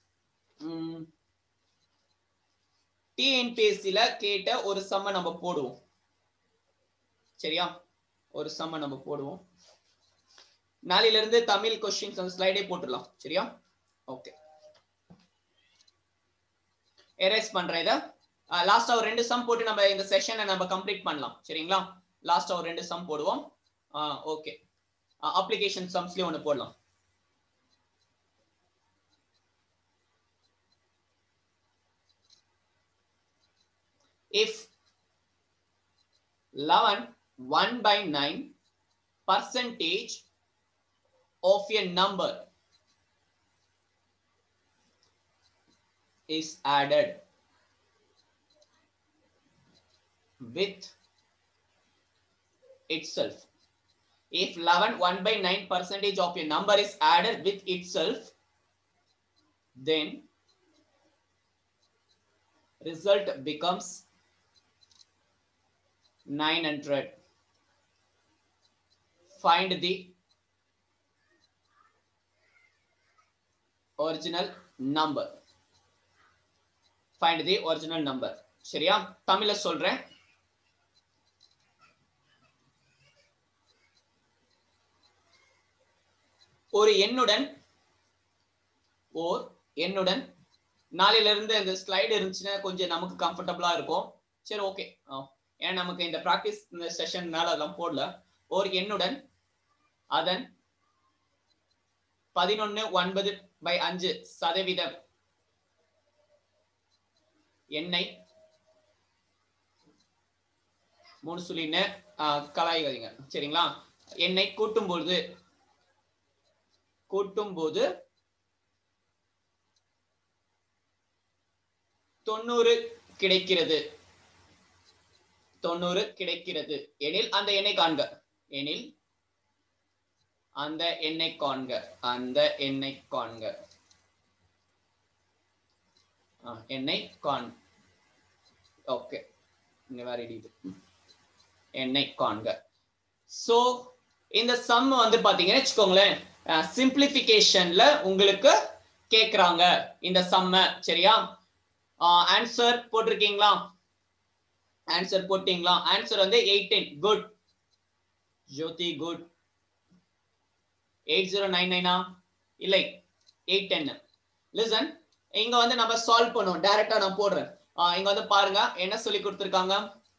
T N P S C ல கேட்ட ஒரு சம்ம நம்ம போடுவோம். சரியா? ஒரு சம்ம நம்ம போடுவோம். நாளையில இருந்து தமிழ் क्वेश्चंस அந்த ஸ்லைடே போட்டுடலாம். சரியா? ஓகே. எரேஸ் பண்றேன் இத. லாஸ்டா ஒரு ரெண்டு சம் போட்டு நம்ம இந்த செஷனை நம்ம கம்ப்ளீட் பண்ணலாம். சரிங்களா? லாஸ்டா ஒரு ரெண்டு சம் போடுவோம். ஓகே. அப்ளிகேஷன் சம்ஸ்லயே ஒன்னு போடலாம். if eleven one by nine percentage of a number is added with itself. If eleven one by nine percentage of a number is added with itself, then result becomes nine hundred. Find the original number. Find the original number. சரியா? தமிழ்ல சொல்றேன். ஒரு எண்ணுடன் ஓர் எண்ணுடன் நாளையில இருந்து இந்த slide இருந்துச்சுன்னா கொஞ்சம் நமக்கு கம்ஃபர்டபுளா இருக்கும். சரி, ஓகே. ஏன்னா நமக்கு இந்த பிராக்டிஸ் இந்த செஷன்னால அதெல்லாம் போடல. ஒரு எண்ணுடன் அதன் பதினொன்னு ஒன்பது பை அஞ்சு சதவீதம் எண்ணெய் மூணு சொல்லின்னு கலாய்காதீங்க. சரிங்களா? எண்ணெய் கூட்டும் பொழுது கூட்டும் போது தொண்ணூறு கிடைக்கிறது. தொண்ணூறு கிடைக்கிறது எனில் அந்த எண்ணெய் காண்க. எனில் அந்த எண்ணெய் காண்க. அந்த எண்ணெய் காண்க. எண்ணெய் காண். ஓகே, எண்ணெய் காண்க. சோ இந்த சம் வந்து பாத்தீங்கன்னா வச்சுக்கோங்களேன், சிம்பிளிபிகேஷன்ல உங்களுக்கு கேக்குறாங்க இந்த சம்ம. சரியா? ஆன்சர் போட்டிருக்கீங்களா? ஆன்சர் போட்டீங்களா? ஆன்சர் வந்து eighteen. Good Jothi, good. eight zero nine nine ஆ? இல்லை, eight ten. லிசன், இங்க வந்து நம்ம சால்வ் பண்ணுவோம். டைரக்டா நான் போடுறேன். இங்க வந்து பாருங்க என்ன சொல்லி கொடுத்திருக்காங்க.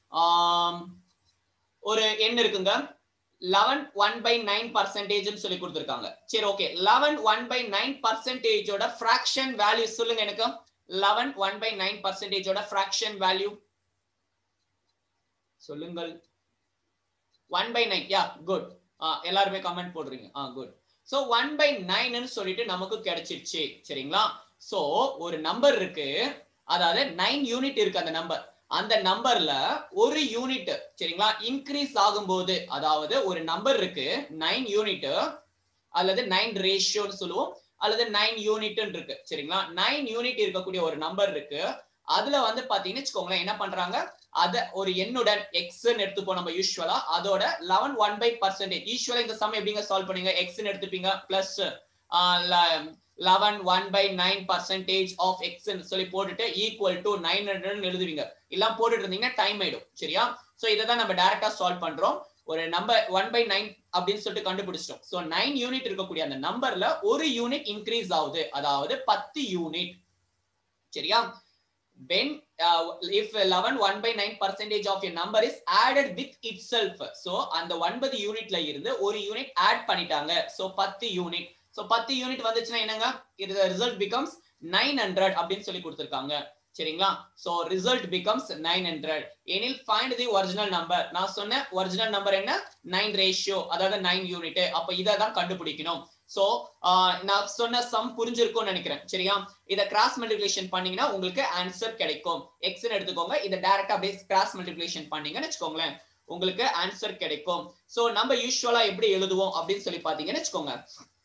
ஒரு எண் இருக்குங்க, eleven one by nine percentage ன்னு சொல்லி கொடுத்திருக்காங்க. சரி, okay. eleven one by nine percentage ஓட fraction value சொல்லுங்க எனக்கு. eleven one by nine percentage ஓட fraction value சொல்லுங்கள். one by nine. Yeah, good. எல்லாருமே கமெண்ட் போடுறீங்க. ஆ, good. So one by nine ன்னு சொல்லிட்டு நமக்கு கிடைச்சிருச்சு. சரிங்களா? சோ ஒரு நம்பர் இருக்கு, அதாவது nine யூனிட் இருக்கு. அந்த நம்பர் அந்த நம்பர்ல ஒரு யூனிட் சரிங்களா இன்க்ரீஸ் ஆகும்போது, அதாவது ஒரு நம்பர் இருக்கு nine யூனிட் அல்லது nine ரேஷியோன்னு சொல்லுவோம், அல்லது nine யூனிட் இருக்கு. சரிங்களா? nine யூனிட் இருக்கக்கூடிய ஒரு நம்பர் இருக்கு. அதுல வந்து பாத்தீங்கன்னு வச்சுக்கோங்களேன் என்ன பண்றாங்க, அத ஒரு எண்ணுடன் எக்ஸ்ன்னு எடுத்துப்போம் நம்ம யூஸ்வலா. அதோட eleven one by percentage. யூஸ்வலா இந்த சம் எப்படிங்க சால்வ் பண்ணுவீங்க? எக்ஸ்ன்னு எடுத்துப்பீங்க plus eleven one by nine percentage of x ன்னு சொல்லி போட்டுட்டு equal to nine hundred ன்னு எழுதுவீங்க. எல்லாம் போட்டுட்டு இருந்தீங்கன்னா டைம் ஆயிடும். சரியா? சோ இத தான் நம்ம டைரக்டா சால்வ் பண்றோம். ஒரு நம்பர் one by nine அப்படின்னு சொல்லிட்டு கண்டுபிடிச்சிட்டோம். சோ nine யூனிட் இருக்கக்கூடிய அந்த நம்பர்ல ஒரு யூனிட் இன்க்ரீஸ் ஆகுது. அதாவது ten யூனிட். சரியா? when uh, if eleven one by nine percentage of a number is added with itself, so அந்த ஒன்பது யூனிட்ல இருந்து ஒரு யூனிட் ஆட் பண்ணிட்டாங்க. so ten unit. so ten unit வந்துச்சுனா என்னங்க, இது result becomes nine hundred அப்படினு சொல்லி கொடுத்திருக்காங்க. சரிங்களா? so result becomes nine hundred. எனில் find the original number. நான் சொன்ன original number என்ன? nine ratio, அதாவது nine யூனிட். அப்ப இத தான் கண்டுபிடிக்கணும். சோ நான் சொன்ன சம் புரிஞ்சிருக்கும்னு நினைக்கிறேன். சரியா? இத கிராஸ் மல்டிப்ளிகேஷன் பண்ணீங்கன்னா உங்களுக்கு ஆன்சர் கிடைக்கும். x ன்னு எடுத்துக்கோங்க. இத டைரக்டா அப்படியே கிராஸ் மல்டிப்ளிகேஷன் பண்ணீங்கன்னு வெச்சுக்கோங்களேன், உங்களுக்கு ஆன்சர் கிடைக்கும். சோ நம்ம யூசுவலா எப்படி எழுதுவோம் அப்படினு சொல்லி பாத்தீங்கன்னு வெச்சுக்கோங்க.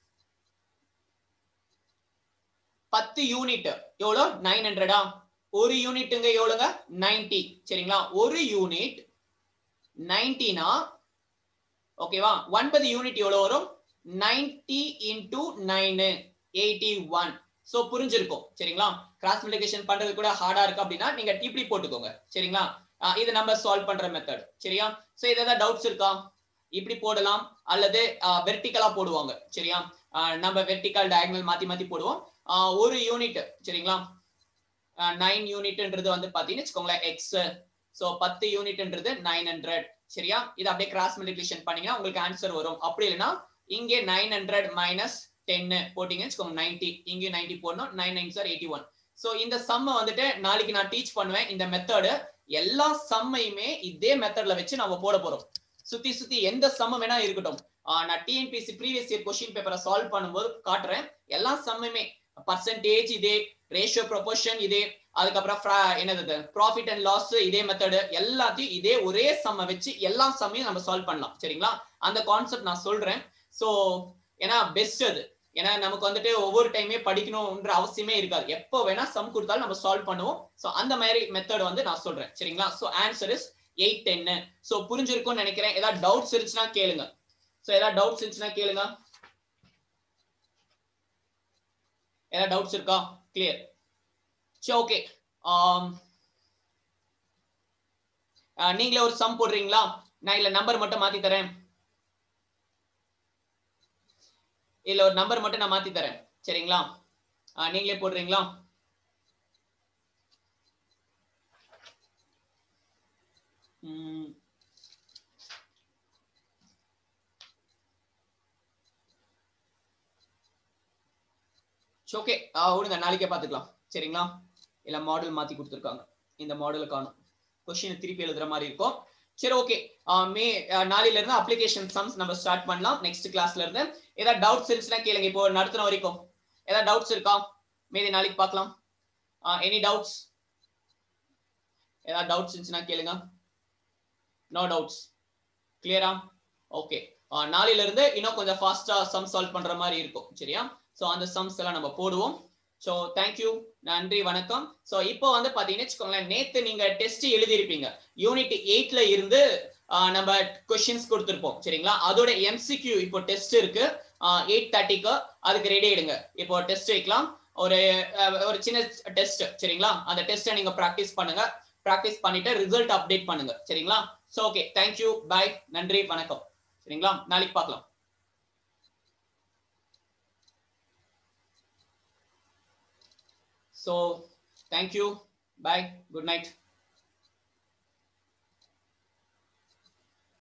ten யூனிட் எவ்வளவு? nine hundred. ஒரு யூனிட்ங்க எவ்வளவுங்க? ninety. சரிங்களா? ஒரு யூனிட் ninety னா ஓகேவா? ஒன்பது யூனிட் எவ்வளவு வரும்? ninety into nine, eighty-one. So புரிஞ்சிருக்கும். சரிங்களா? கிராஸ் மல்டிப்ளிகேஷன் பண்றது கூட ஹார்டா இருக்கு அப்படினா நீங்க இப்படி போட்டுக்கோங்க. சரிங்களா? இது நம்ம சால்வ் பண்ற மெத்தட். சரியா? சோ இதெதா டவுட்ஸ் இருக்கா? இப்படி போடலாம் அல்லது வெர்டிகலா போடுவாங்க. சரியா? நம்ம வெர்டிகல் டயகனல் மாத்தி மாத்தி போடுவோம். ஒரு யூனிட் சரிங்களா? nine யூனிட்ன்றது வந்து பாத்தீங்கன்னா வெச்சுக்கோங்களேன் x. சோ ten யூனிட்ன்றது nine hundred. சரியா? இது அப்படியே கிராஸ் மல்டிப்ளிகேஷன் பண்ணீங்கன்னா உங்களுக்கு ஆன்சர் வரும். அப்படி இல்லனா இங்கே nine hundred minus ten போடிங்கன்னு வெச்சுக்கோங்க ninety. இங்க ninety போடணும். nine nines are eighty-one. So இந்த சம் வந்துட்டு நாளைக்கு நான் டீச் பண்ணுவேன். இந்த மெத்தட் எல்லா சம்மையுமே இதே மெத்தட்ல வெச்சு நாம போட போறோம். சுத்தி சுத்தி எந்த சம் வேணா இருக்கட்டும். நான் T N P S C previous year question paper solve பண்ணும்போது காட்றேன். எல்லா சம்மையுமே percentage இதே, ரேஷியோ ப்ரொபோர்ஷன் இதே, அதுக்கு அப்புறம் என்னது ப்ராஃபிட் அண்ட் லாஸ் இதே மெத்தட், எல்லாத்தையும் இதே ஒரே சம்ம வெச்சு எல்லா சம்மையும் நம்ம சால்வ் பண்ணலாம். சரிங்களா? அந்த கான்செப்ட் நான் சொல்றேன். சோ ஏனா பெஸ்ட் அது. ஏனா நமக்கு வந்துட்டு ஒவ்வொரு டைமே படிக்கணும்ன்ற அவசியமே இருக்காது. எப்போ வேணா சம் கொடுத்தாலும் நம்ம சால்வ் பண்ணுவோம். சோ அந்த மாதிரி மெத்தட் வந்து நான் சொல்றேன். சரிங்களா? So answer is eight ten. So புரிஞ்சிருக்கும்னு நினைக்கிறேன். ஏதாவது டவுட்ஸ் இருந்துச்சுனா கேளுங்க. சோ ஏதாவது டவுட்ஸ் இருந்துச்சுனா கேளுங்க. ஏதாவது டவுட்ஸ் இருக்கா? கிளியர்? So okay. ஆம் நீங்களே ஒரு சம் போடுறீங்களா? நான் இல்ல நம்பர் மட்டும் மாத்தி தரேன். இல்ல ஒரு நம்பர் மட்டும் நான் மாத்தி தரேன். சரிங்களா? நீங்களே போடுறீங்களா? ம் ஓகே. விடுங்க, நாளைக்கே பாத்துக்கலாம். சரிங்களா? இல்ல மாடல் மாத்தி கொடுத்திருக்காங்க. இந்த மாடலை காணும். கொஸ்டின் திருப்பி எழுதுற மாதிரி இருக்கும். சரி ஓகே. மே நாளையில இருந்து அப்ளிகேஷன் சம்ஸ் நம்ம ஸ்டார்ட் பண்ணலாம் நெக்ஸ்ட் கிளாஸ்ல இருந்து. ஏதாவது டவுட்ஸ் இருந்துச்சுன்னா கேளுங்க. இப்போ நடத்துன வரைக்கும் ஏதாவது டவுட்ஸ் இருக்கா? மீதி நாளைக்கு பார்க்கலாம். Any doubts? ஏதாவது டவுட்ஸ் இருந்துச்சுன்னா கேளுங்க. No doubts. கிளியரா? ஓகே. நாளையில இருந்து இன்னும் கொஞ்சம் ஃபாஸ்டா சம் சால்வ் பண்ற மாதிரி இருக்கும். சரியா? சோ அந்த சம்ஸ் எல்லாம் நம்ம போடுவோம். So thank you. நன்றி, வணக்கம். சோ இப்போ வந்து பாத்தீங்கன்னா வெச்சுக்கோங்களேன், நேத்து நீங்க டெஸ்ட் எழுதி இருப்பீங்க. யூனிட் எட்டுல இருந்து நம்ம क्वेश्चंस கொடுத்திருப்போம். சரிங்களா? அதோட M C Q இப்போ டெஸ்ட் இருக்கு. eight thirty க்கு அதுக்கு ரெடி ஆயிடுங்க. இப்போ டெஸ்ட் வைக்கலாம். ஒரு ஒரு சின்ன டெஸ்ட். சரிங்களா? அந்த டெஸ்ட்டை நீங்க பிராக்டீஸ் பண்ணுங்க. பிராக்டீஸ் பண்ணிட்டு ரிசல்ட் அப்டேட் பண்ணுங்க. சரிங்களா? So okay. thank you. Bye. நன்றி, வணக்கம். சரிங்களா? நாளைக்கு பார்க்கலாம். So thank you. Bye. Good night.